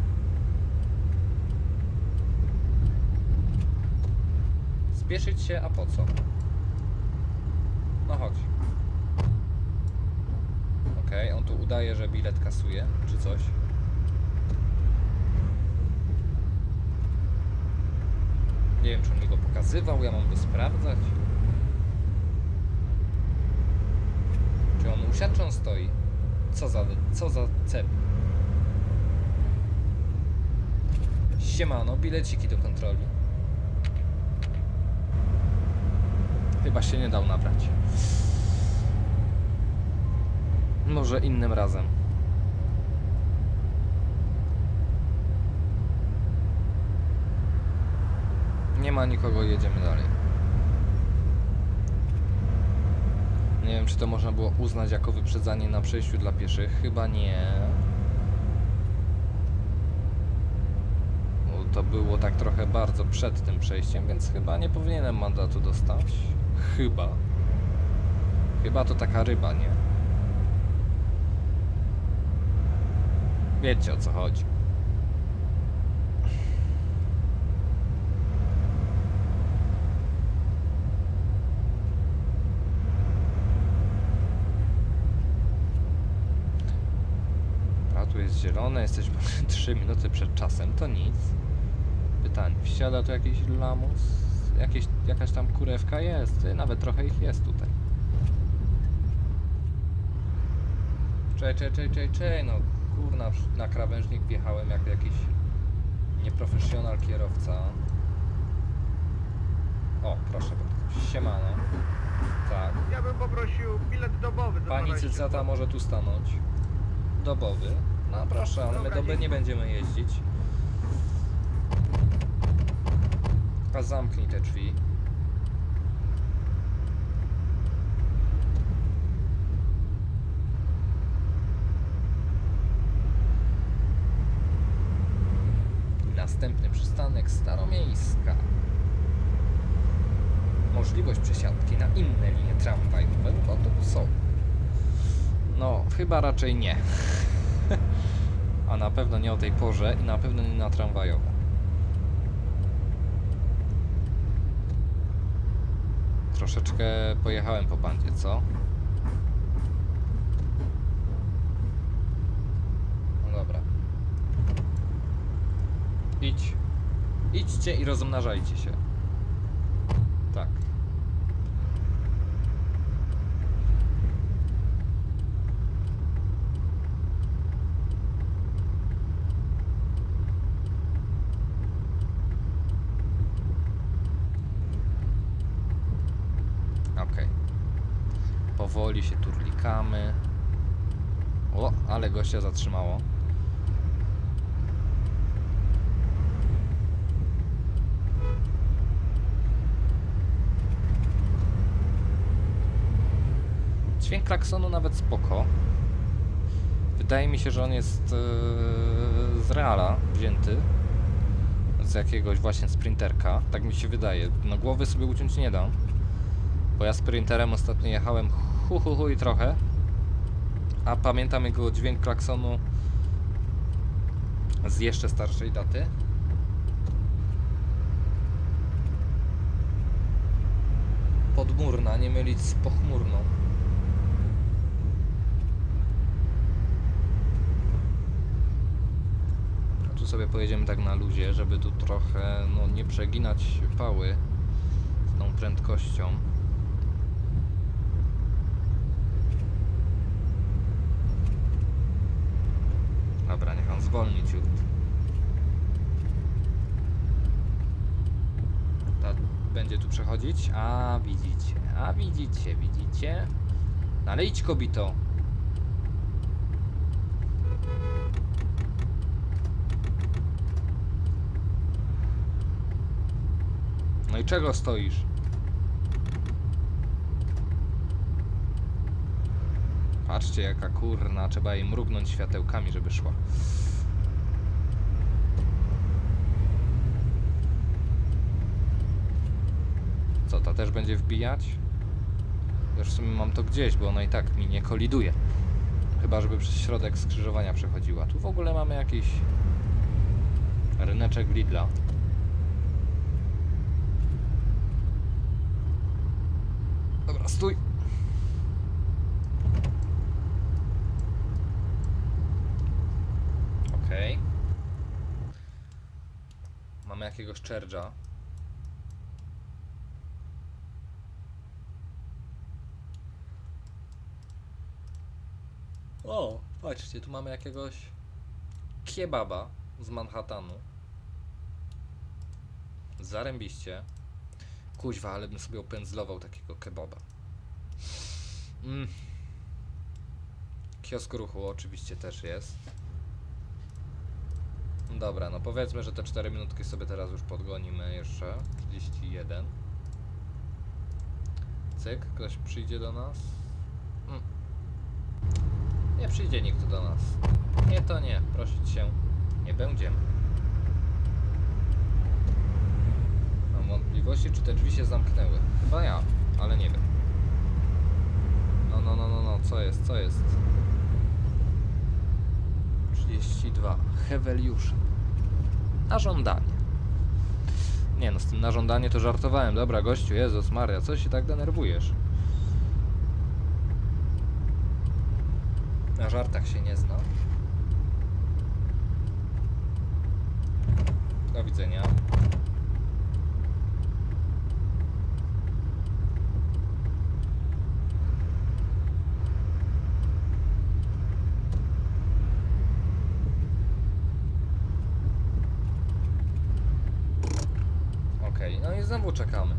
Spieszyć się, a po co? No chodź. Okej, on tu udaje, że bilet kasuje, czy coś. Nie wiem, czy on mi go pokazywał, ja mam go sprawdzać. Czy on usiadł, czy on stoi? Co za cep? Siemano, bileciki do kontroli. Chyba się nie dał nabrać. Może innym razem. Nie ma nikogo, jedziemy dalej. Nie wiem, czy to można było uznać jako wyprzedzanie na przejściu dla pieszych. Chyba nie. Bo to było tak trochę bardzo przed tym przejściem, więc chyba nie powinienem mandatu dostać. Chyba. Chyba to taka ryba, nie? Wiecie, o co chodzi. Tu jest zielone, jesteśmy 3 minuty przed czasem, to nic. Pytanie, wsiada tu jakiś lamus? Jakaś tam kurewka jest, nawet trochę ich jest tutaj. Czej, no kurna, na krawężnik wjechałem jak jakiś nieprofesjonal kierowca. O, proszę bardzo, siemano. Tak. Ja bym poprosił bilet dobowy. za Pani 12 Cycata zł. może tu stanąć. Dobowy. No proszę, ale my Dobra, doby nie będziemy jeździć. A zamknij te drzwi. Następny przystanek Staromiejska. Możliwość przesiadki na inne linie tramwajowe lub autobusowe. No, chyba raczej nie. A na pewno nie o tej porze i na pewno nie na tramwajowe. Troszeczkę pojechałem po bandzie, co? No dobra. Idźcie i rozmnażajcie się. Tak. Okej. Powoli się turlikamy. O, ale gościa zatrzymało. Dźwięk klaksonu nawet spoko. Wydaje mi się, że on jest z Reala wzięty. Z jakiegoś właśnie sprinterka. Tak mi się wydaje. No głowy sobie uciąć nie dam. Bo ja sprinterem ostatnio jechałem i trochę. A pamiętam jego dźwięk klaksonu z jeszcze starszej daty. Podmurna, nie mylić z pochmurną. A tu sobie pojedziemy tak na luzie, żeby tu trochę no, nie przeginać pały z tą prędkością. Dobra, niech on zwolni ciut. Ta będzie tu przechodzić. A widzicie. No ale idź, kobito. No i czego stoisz? Patrzcie, jaka kurna, trzeba jej mrugnąć światełkami, żeby szła. Co, ta też będzie wbijać? Już w sumie mam to gdzieś, bo ona i tak mi nie koliduje. Chyba, żeby przez środek skrzyżowania przechodziła. Tu w ogóle mamy jakiś ryneczek Lidla. Dobra, stój! Okej. Mamy jakiegoś Charge'a. O, patrzcie, tu mamy jakiegoś kebaba z Manhattanu. Zarębiście. Kuźwa, ale bym sobie opędzlował takiego kebaba. Kiosk ruchu oczywiście też jest. Dobra, no powiedzmy, że te 4 minutki sobie teraz już podgonimy jeszcze. 31. Cyk, ktoś przyjdzie do nas? Nie przyjdzie nikt do nas. Nie, to nie, prosić się nie będziemy. Mam wątpliwości, czy te drzwi się zamknęły. Chyba ja, ale nie wiem. No, co jest? 32. Heweliusz. Na żądanie. Nie no, z tym na żądanie to żartowałem. Dobra, gościu, Jezus Maria, co się tak denerwujesz? Na żartach się nie zna. Do widzenia. Okej, no i znowu czekamy.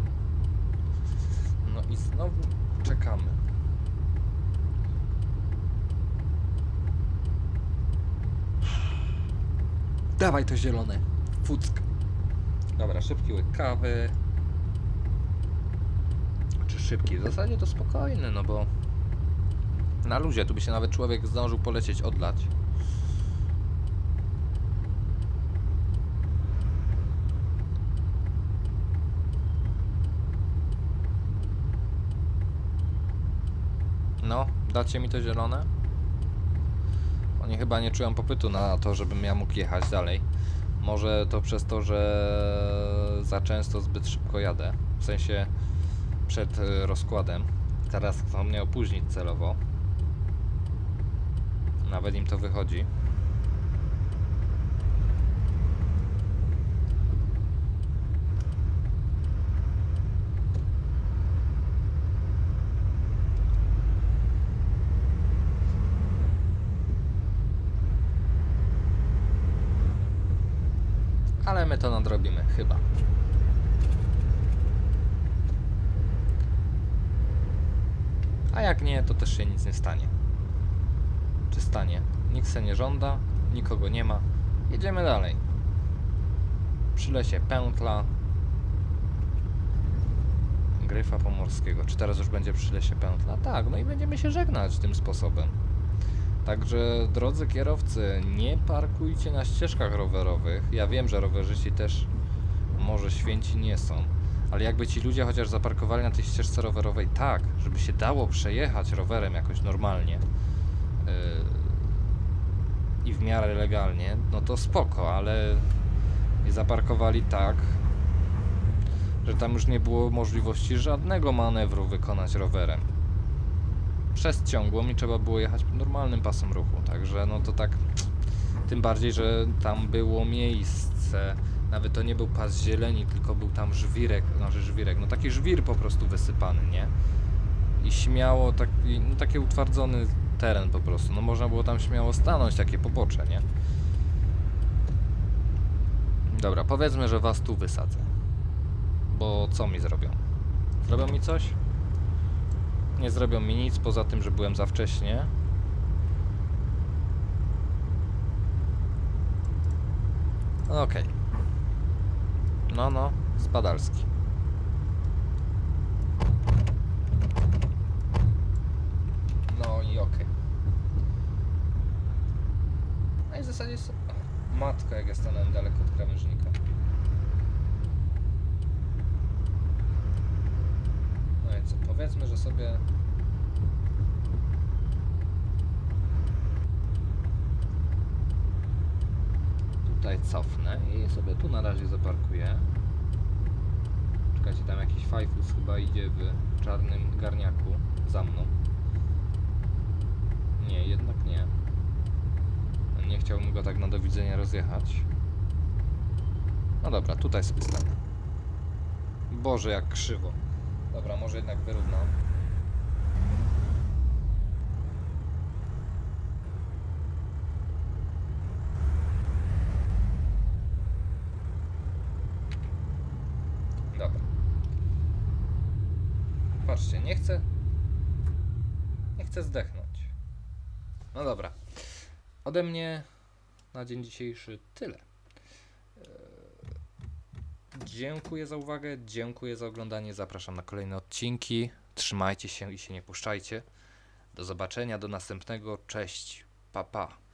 Dawaj to zielone. Fuck. Dobra, szybki łyk kawy. Czy szybki? W zasadzie to spokojny, no bo na luzie tu by się nawet człowiek zdążył polecieć, odlać. No, dacie mi to zielone? Oni chyba nie czują popytu na to, żebym ja mógł jechać dalej. Może to przez to, że za często zbyt szybko jadę. W sensie przed rozkładem. Teraz chcą mnie opóźnić celowo. Nawet im to wychodzi. Ale my to nadrobimy, chyba. A jak nie, to też się nic nie stanie. Czy stanie? Nikt se nie żąda, nikogo nie ma. Jedziemy dalej. Przy lesie pętla. Gryfa Pomorskiego. Czy teraz już będzie przy Lesie Pętla? Tak, no i będziemy się żegnać tym sposobem. Także, drodzy kierowcy, nie parkujcie na ścieżkach rowerowych. Ja wiem, że rowerzyści też może święci nie są, ale jakby ci ludzie chociaż zaparkowali na tej ścieżce rowerowej tak, żeby się dało przejechać rowerem jakoś normalnie i w miarę legalnie, no to spoko, ale zaparkowali tak, że tam już nie było możliwości żadnego manewru wykonać rowerem. Przez ciągłą i trzeba było jechać normalnym pasem ruchu, także no to tak, tym bardziej, że tam było miejsce, nawet to nie był pas zieleni, tylko był tam żwirek, no taki żwir po prostu wysypany, nie? I śmiało, taki utwardzony teren po prostu, no można było tam śmiało stanąć, takie pobocze, nie? Dobra, powiedzmy, że was tu wysadzę, bo co mi zrobią? Zrobią mi coś? Nie zrobią mi nic, poza tym, że byłem za wcześnie. Okej. No, Spadalski. No i okej. No i w zasadzie jest... Matka, jak ja stanąłem daleko od krawężnika. No i co, powiedzmy, że sobie... Tutaj cofnę i sobie tu na razie zaparkuję. Czekajcie, tam jakiś fajfus chyba idzie w czarnym garniaku za mną. Nie, jednak nie. Nie chciałbym go tak na do widzenia rozjechać. No dobra, tutaj sobie stanę. Boże, jak krzywo. Dobra, może jednak wyrównam. Dobra. Patrzcie, nie chcę zdechnąć. No dobra. Ode mnie na dzień dzisiejszy tyle. Dziękuję za uwagę, dziękuję za oglądanie, zapraszam na kolejne odcinki. Trzymajcie się i się nie puszczajcie. Do zobaczenia, do następnego. Cześć, pa pa.